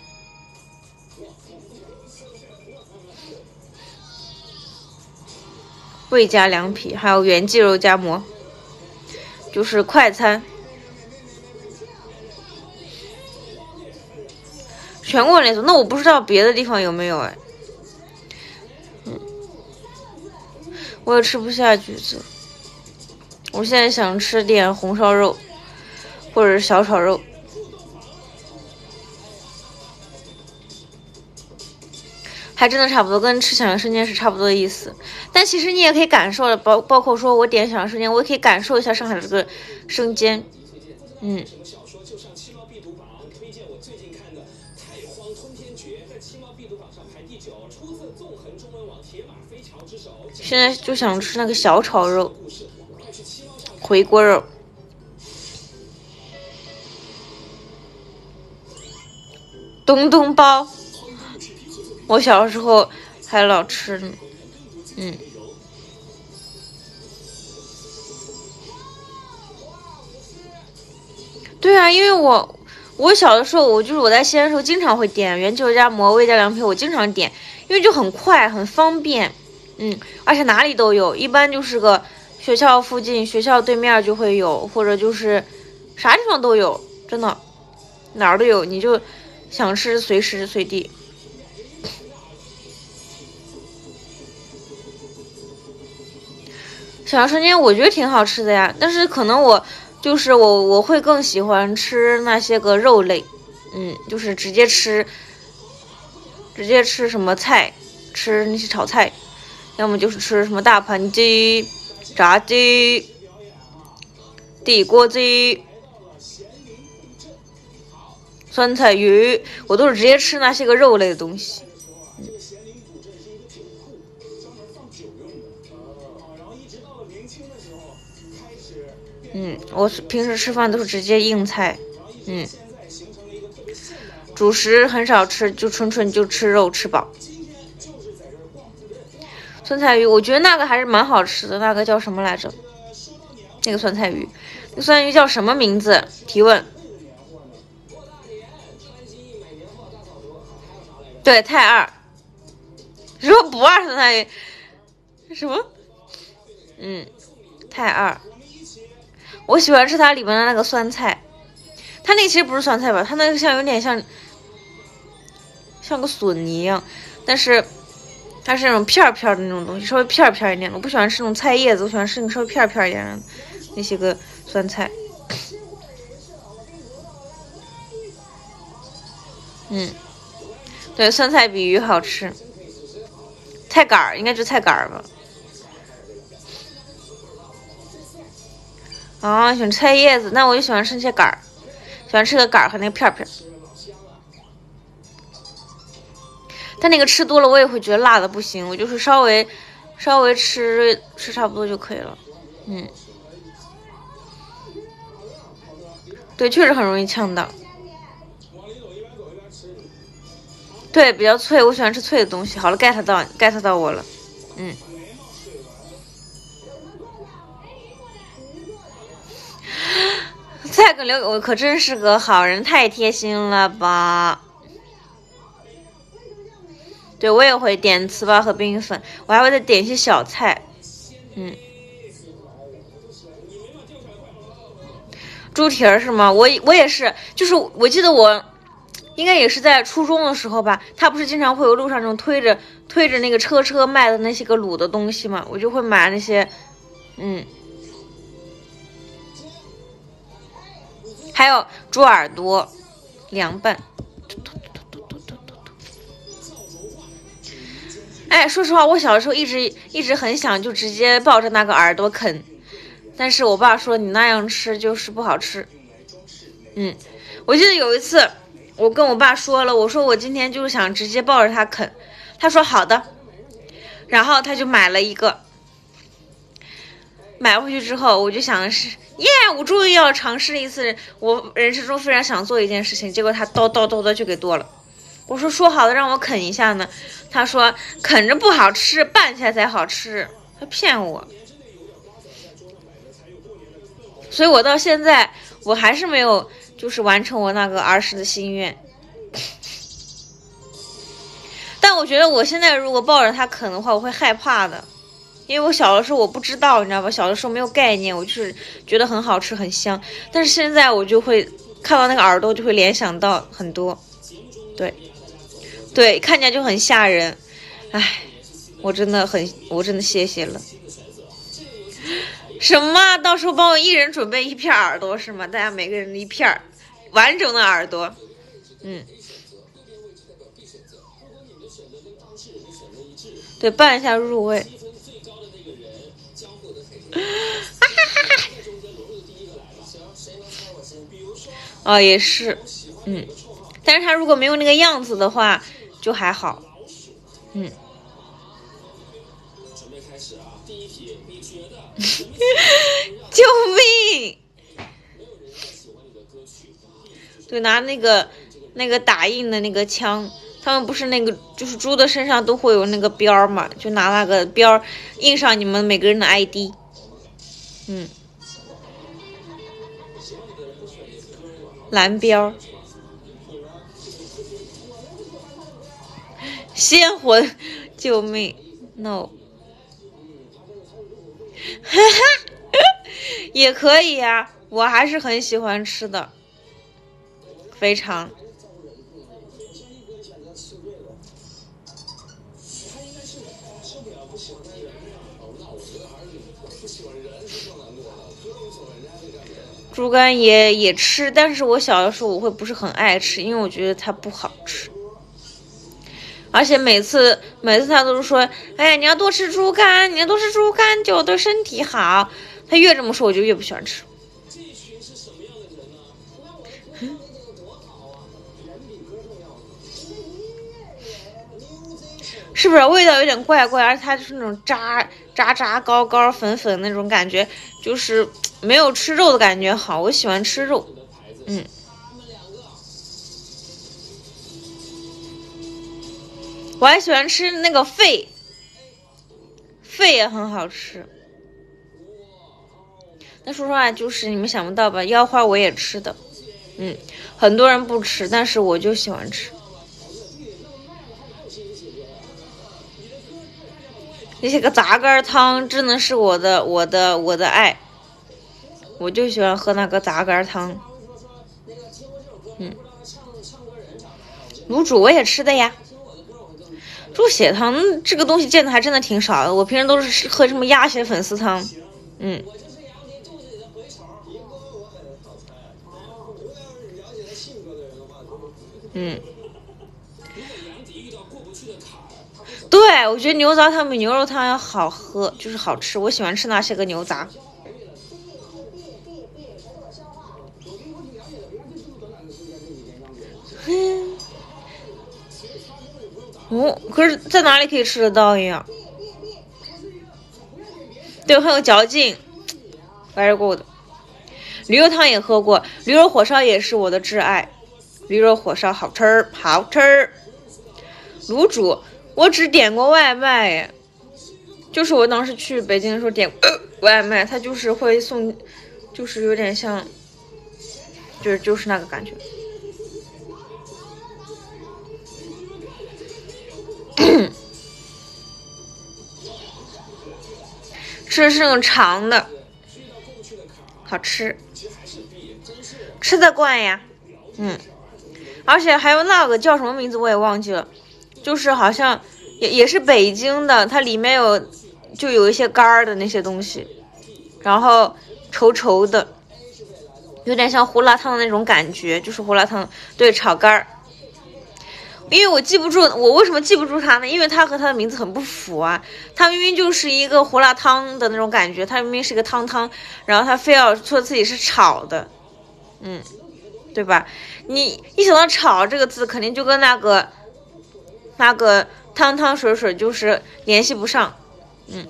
味加凉皮，还有原鸡肉夹馍，就是快餐。全国连锁，那我不知道别的地方有没有哎。嗯，我也吃不下橘子。我现在想吃点红烧肉，或者是小炒肉。还真的差不多，跟吃小杨生煎是差不多的意思。但其实你也可以感受的，包包括说我点小杨生煎，我也可以感受一下上海的这个生煎。嗯。现在就想吃那个小炒肉，回锅肉。东东包。我小时候还老吃呢，嗯。对啊，因为我我小的时候，我就是我在西安的时候经常会点原鸡肉夹馍、味加凉皮，我经常点，因为就很快很方便，嗯，而且哪里都有，一般就是个学校附近、学校对面就会有，或者就是啥地方都有，真的哪儿都有，你就想吃随时随地。小杨生煎我觉得挺好吃的呀，但是可能我就是我我会更喜欢吃那些个肉类，嗯，就是直接吃，直接吃什么菜，吃那些炒菜，要么就是吃什么大盘鸡、炸鸡、地锅鸡、酸菜鱼，我都是直接吃那些个肉类的东西。嗯，我平时吃饭都是直接硬菜，嗯，主食很少吃，就纯纯就吃肉吃饱。酸菜鱼，我觉得那个还是蛮好吃的，那个叫什么来着？那个酸菜鱼，那酸菜鱼叫什么名字？提问。对，泰二。什么不二酸菜鱼？什么？嗯，泰二。我喜欢吃它里面的那个酸菜，它那个其实不是酸菜吧，它那个像有点像像个笋一样，但是它是那种片片的那种东西，稍微片片一点的。我不喜欢吃那种菜叶子，我喜欢吃那个稍微片片一点的那些个酸菜。嗯，对，酸菜比鱼好吃。菜杆儿应该是菜杆儿吧。啊，喜欢吃菜叶子，那我就喜欢吃那些杆儿，喜欢吃个杆儿和那个片片。但那个吃多了，我也会觉得辣的不行，我就是稍微稍微吃吃差不多就可以了。嗯， 对，确实很容易呛到。对，比较脆，我喜欢吃脆的东西。好了 ，get 到 get 到我了，嗯。蔡梗刘，我可真是个好人，太贴心了吧？对，我也会点糍粑和冰粉，我还会再点一些小菜，嗯。猪蹄儿是吗？我我也是，就是我记得我应该也是在初中的时候吧，他不是经常会有路上这种推着推着那个车车卖的那些个卤的东西嘛，我就会买那些，嗯。还有猪耳朵凉拌。哎，说实话，我小的时候一直一直很想就直接抱着那个耳朵啃，但是我爸说你那样吃就是不好吃。嗯，我记得有一次我跟我爸说了，我说我今天就是想直接抱着它啃，他说好的，然后他就买了一个。买回去之后，我就想的是，耶，我终于要尝试一次我人生中非常想做一件事情。结果他叨叨叨叨就给剁了。我说说好的让我啃一下呢，他说啃着不好吃，拌起来才好吃，他骗我。所以我到现在我还是没有就是完成我那个儿时的心愿。但我觉得我现在如果抱着它啃的话，我会害怕的。因为我小的时候我不知道，你知道吧？小的时候没有概念，我就是觉得很好吃很香。但是现在我就会看到那个耳朵，就会联想到很多，对，对，看起来就很吓人。唉，我真的很，我真的谢谢了。什么？到时候帮我一人准备一片耳朵是吗？大家每个人一片完整的耳朵，嗯。对，拌一下入味。哦，也是，嗯，但是它如果没有那个样子的话，就还好，嗯。救命！对，拿那个那个打印的那个枪，他们不是那个就是猪的身上都会有那个标嘛，就拿那个标印上你们每个人的 I D， 嗯。蓝标，鲜活，救命 ！No， 哈哈，也可以呀、啊，我还是很喜欢吃的，非常。猪肝也也吃，但是我小的时候我会不是很爱吃，因为我觉得它不好吃。而且每次每次他都是说，哎呀，你要多吃猪肝，你要多吃猪肝就对身体好。他越这么说，我就越不喜欢吃。是不是味道有点怪怪？而且它就是那种渣渣渣膏膏粉粉那种感觉，就是没有吃肉的感觉好。我喜欢吃肉，嗯。我还喜欢吃那个肺，肺也很好吃。那说实话，就是你们想不到吧？腰花我也吃的，嗯，很多人不吃，但是我就喜欢吃。那些个杂干汤真的是我的我的我的爱，我就喜欢喝那个杂干汤。嗯，卤煮我也吃的呀。猪血汤这个东西见的还真的挺少的，我平时都是喝什么鸭血粉丝汤。嗯。嗯。对，我觉得牛杂汤比牛肉汤要好喝，就是好吃。我喜欢吃那些个牛杂。嗯。哦，可是在哪里可以吃得到呀？对，很有嚼劲 ，very good。 驴肉汤也喝过，驴肉火烧也是我的挚爱，驴肉火烧好吃好吃。卤煮我只点过外卖，就是我当时去北京的时候点、呃、外卖，他就是会送，就是有点像，就是就是那个感觉。吃的是那种长的，好吃，吃得惯呀。嗯，而且还有那个叫什么名字我也忘记了，就是好像也也是北京的，它里面有就有一些干儿的那些东西，然后稠稠的，有点像胡辣汤的那种感觉，就是胡辣汤，对，炒肝儿。因为我记不住，我为什么记不住它呢？因为它和它的名字很不符啊。它明明就是一个胡辣汤的那种感觉，它明明是个汤汤，然后它非要说自己是炒的，嗯，对吧？你一想到炒这个字，肯定就跟那个那个汤汤水水就是联系不上，嗯。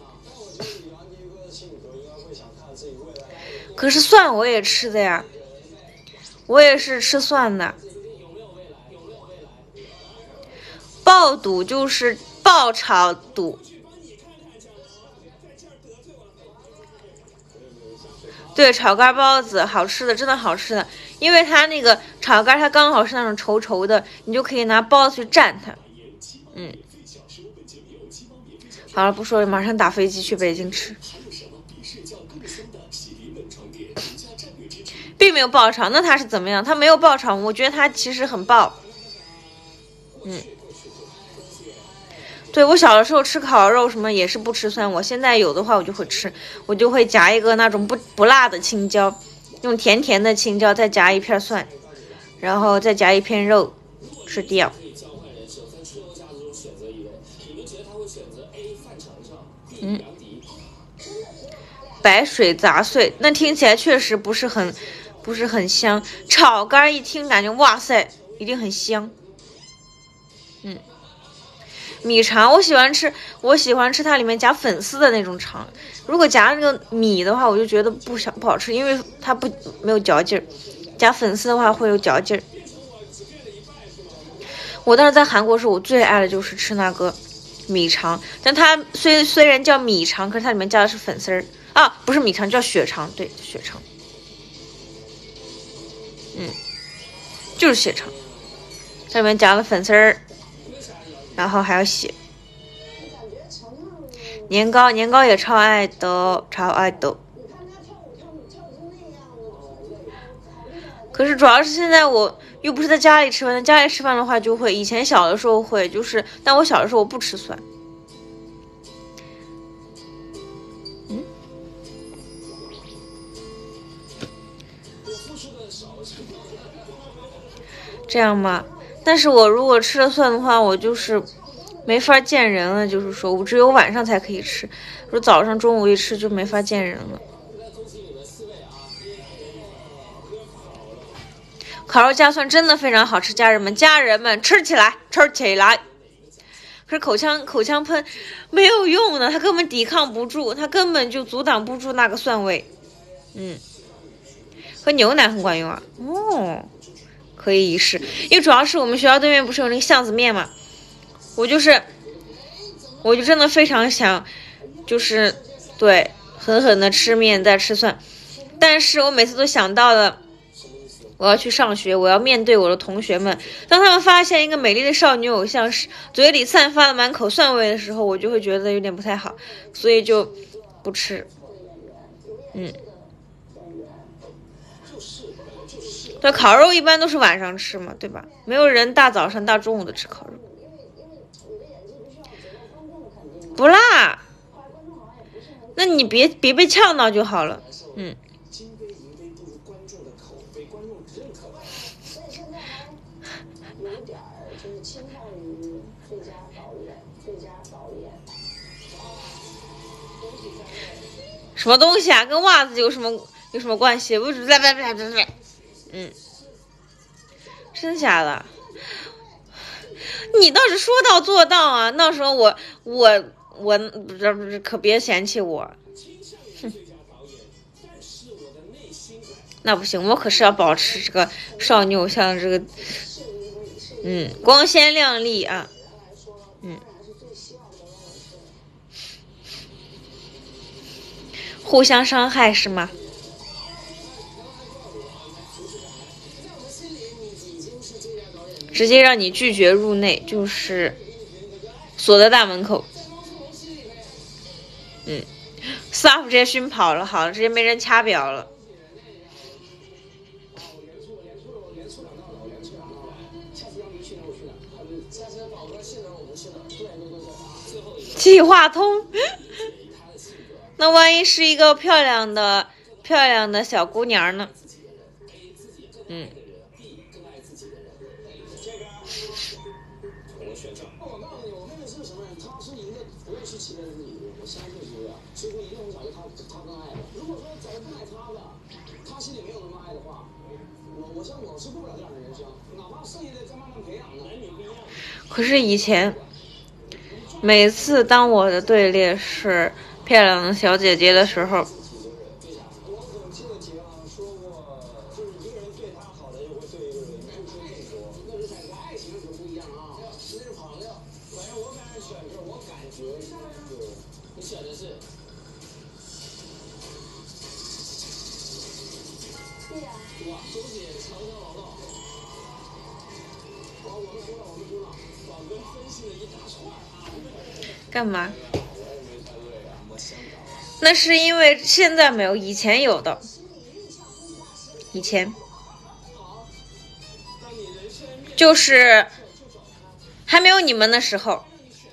可是蒜我也吃的呀，我也是吃蒜的。爆肚就是爆炒肚，对，炒肝包子好吃的，真的好吃的，因为它那个炒肝它刚好是那种稠稠的，你就可以拿包子去蘸它。嗯，好了，不说了，马上打飞机去北京吃。并没有爆炒，那它是怎么样？它没有爆炒，我觉得它其实很爆。嗯。对，我小的时候吃烤肉什么也是不吃蒜，我现在有的话我就会吃，我就会夹一个那种不不辣的青椒，用甜甜的青椒再夹一片蒜，然后再夹一片肉吃掉。嗯，白水杂碎，那听起来确实不是很不是很香，炒肝一听感觉哇塞，一定很香。嗯。米肠我喜欢吃，我喜欢吃它里面夹粉丝的那种肠。如果夹那个米的话，我就觉得不想不好吃，因为它不没有嚼劲儿。夹粉丝的话会有嚼劲儿。我当时在韩国时候，我最爱的就是吃那个米肠，但它虽虽然叫米肠，可是它里面加的是粉丝儿啊，不是米肠，叫血肠，对，血肠。嗯，就是血肠，它里面加了粉丝儿。然后还要血年糕，年糕也超爱的，超爱的。可是主要是现在我又不是在家里吃饭，在家里吃饭的话就会，以前小的时候会，就是，但我小的时候我不吃蒜。嗯，这样吗？但是我如果吃了蒜的话，我就是没法见人了，就是说我只有晚上才可以吃，如果早上中午一吃就没法见人了。烤肉加蒜真的非常好吃，家人们家人们吃起来吃起来。可是口腔口腔喷没有用的，它根本抵抗不住，它根本就阻挡不住那个蒜味。嗯，喝牛奶很管用啊。哦，可以一试，因为主要是我们学校对面不是有那个巷子面嘛，我就是我就真的非常想就是对狠狠的吃面再吃蒜，但是我每次都想到了我要去上学，我要面对我的同学们，当他们发现一个美丽的少女偶像是嘴里散发了满口蒜味的时候，我就会觉得有点不太好，所以就不吃。嗯，对，烤肉一般都是晚上吃嘛，对吧？没有人大早上大中午的吃烤肉。不辣，那你别别被呛到就好了。嗯。什么东西啊？跟袜子有什么有什么关系？不是，来来来来来，嗯，真假的？你倒是说到做到啊！到时候我我我不是不是，可别嫌弃我。哼， 那不行，我可是要保持这个少女偶像这个，嗯，光鲜亮丽啊，嗯，互相伤害是吗？直接让你拒绝入内，就是锁在大门口。嗯 ，staff 直接熏跑了，好了，直接没人掐表了。计划通，那万一是一个漂亮的、漂亮的小姑娘呢？嗯。可是以前，每次当我的队列是漂亮的小姐姐的时候，干嘛？那是因为现在没有，以前有的。以前就是还没有你们的时候。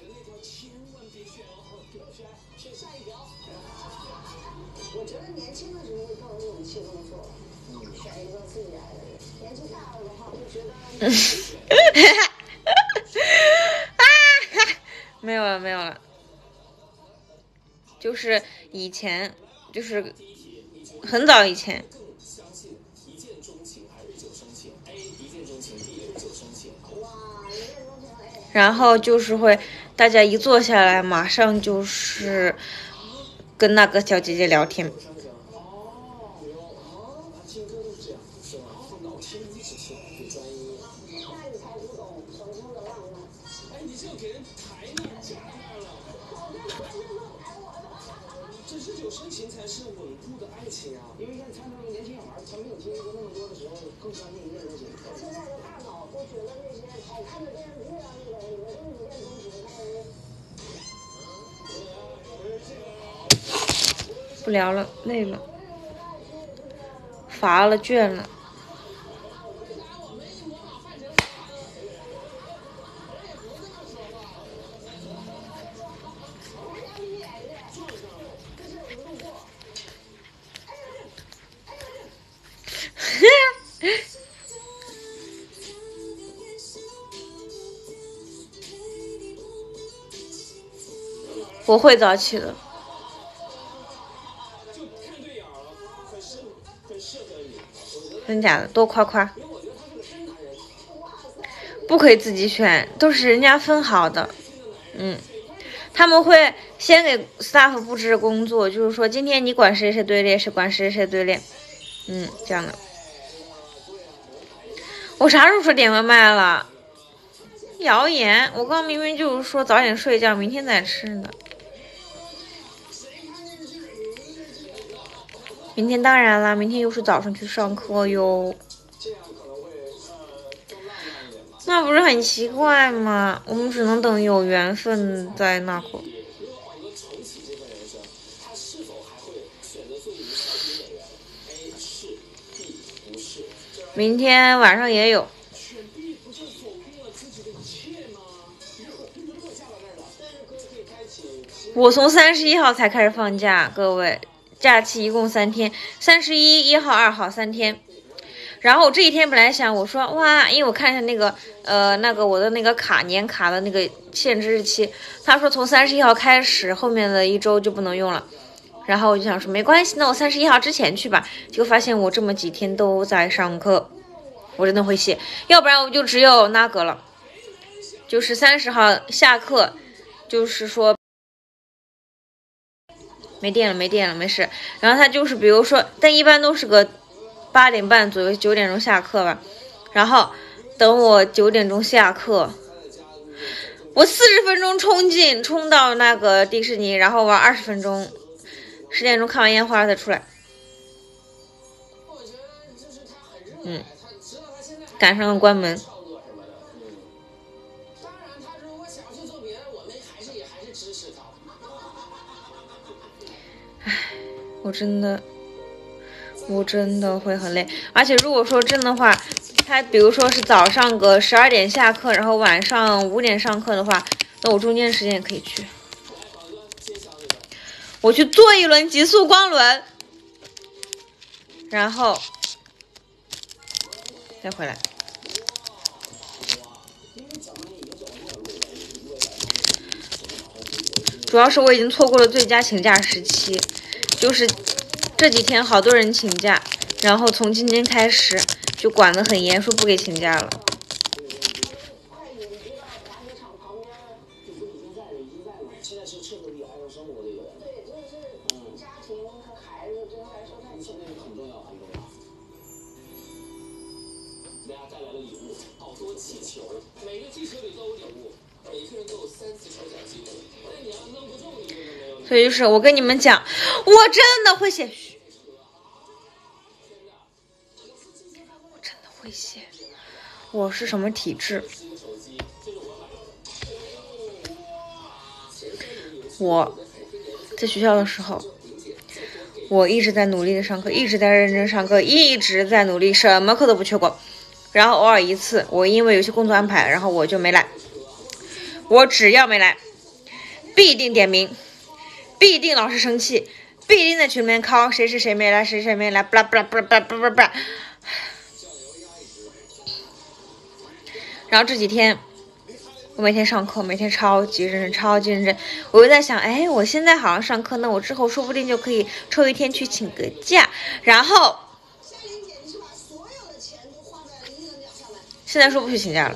我觉得年轻的时候会更有勇气这么做，选一个自己爱的人。年纪大了的话，会觉得。 没有了，没有了。就是以前，就是很早以前。然后就是会，大家一坐下来，马上就是跟那个小姐姐聊天。不聊了，累了，乏了，倦了。我会早起的。真假的，多夸夸。不可以自己选，都是人家分好的。嗯，他们会先给 staff 布置工作，就是说今天你管谁谁队列，谁管谁谁队列。嗯，这样的。我啥时候说点外卖了？谣言！我刚明明就是说早点睡觉，明天再吃的。明天当然啦，明天又是早上去上课哟。那不是很奇怪吗？我们只能等有缘分在那个。明天晚上也有。我从三十一号才开始放假，各位。假期一共三天，三十一、一号、二号三天。然后我这一天本来想，我说哇，因为我看一下那个呃那个我的那个卡年卡的那个限制日期，他说从三十一号开始，后面的一周就不能用了。然后我就想说没关系，那我三十一号之前去吧。结果发现我这么几天都在上课，我真的会谢，要不然我就只有那个了，就是三十号下课，就是说。没电了，没电了，没事。然后他就是，比如说，但一般都是个八点半左右九点钟下课吧，然后等我九点钟下课，我四十分钟冲进冲到那个迪士尼，然后玩二十分钟，十点钟看完烟花再出来。嗯，赶上了关门。唉，我真的，我真的会很累。而且如果说真的话，他比如说是早上个十二点下课，然后晚上五点上课的话，那我中间时间也可以去，我去做一轮极速光轮，然后再回来。主要是我已经错过了最佳请假时期，就是这几天好多人请假，然后从今天开始就管得很严，说不给请假了。所以就是我跟你们讲，我真的会写，我真的会写，我是什么体质？我在学校的时候，我一直在努力的上课，一直在认真上课，一直在努力，什么课都不缺过。然后偶尔一次，我因为有些工作安排，然后我就没来。我只要没来，必定点名。必定老师生气，必定在群里面敲谁谁谁没来，谁谁没来，巴拉巴拉巴拉巴拉巴拉巴拉。然后这几天，我每天上课，每天超级认真，超级认真。我就在想，哎，我现在好好上课，那我之后说不定就可以抽一天去请个假。然后，现在说不去请假了。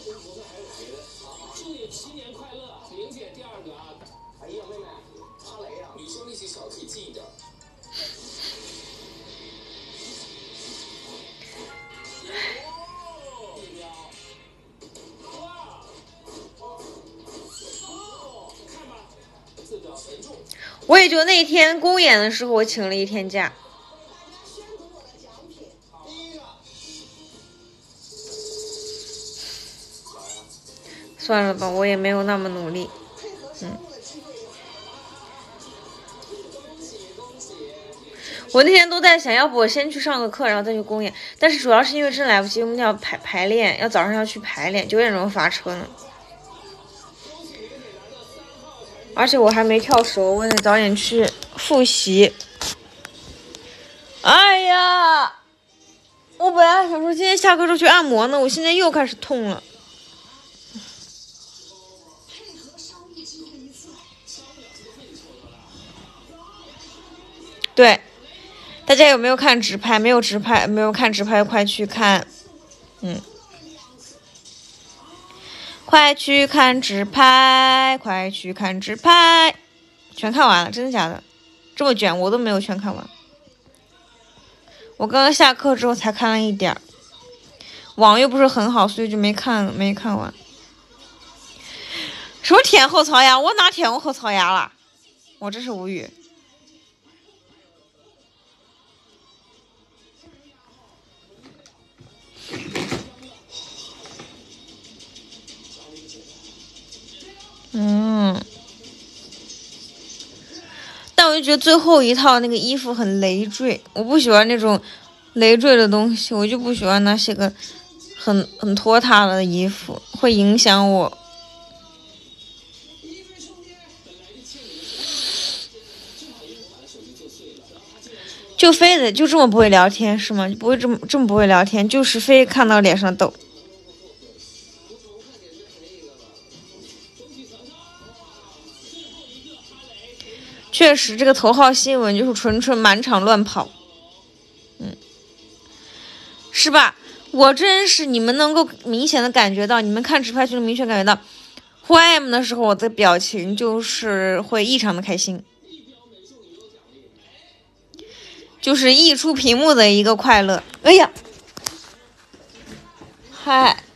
我也就那天公演的时候，我请了一天假。算了吧，我也没有那么努力。嗯，我那天都在想，要不我先去上个课，然后再去公演。但是主要是因为真来不及，我们要排排练，要早上要去排练，九点钟发车呢。而且我还没跳熟，我得早点去复习。哎呀，我本来想说今天下课之后去按摩呢，我现在又开始痛了。对，大家有没有看直拍？没有直拍，没有看直拍，快去看，嗯。快去看直拍，快去看直拍，全看完了，真的假的？这么卷，我都没有全看完。我刚刚下课之后才看了一点儿，网又不是很好，所以就没看没看完。什么舔后槽牙？我哪舔过后槽牙了？我真是无语。嗯，但我就觉得最后一套那个衣服很累赘，我不喜欢那种累赘的东西，我就不喜欢那些个很很拖沓的衣服，会影响我。就非得就这么不会聊天是吗？不会这么这么不会聊天，就是非看到脸上痘。确实，这个头号新闻就是纯纯满场乱跑，嗯，是吧？我真是你们能够明显的感觉到，你们看直拍就能明确感觉到 ，Who I am 的时候，我的表情就是会异常的开心。 就是溢出屏幕的一个快乐。哎呀，嗨。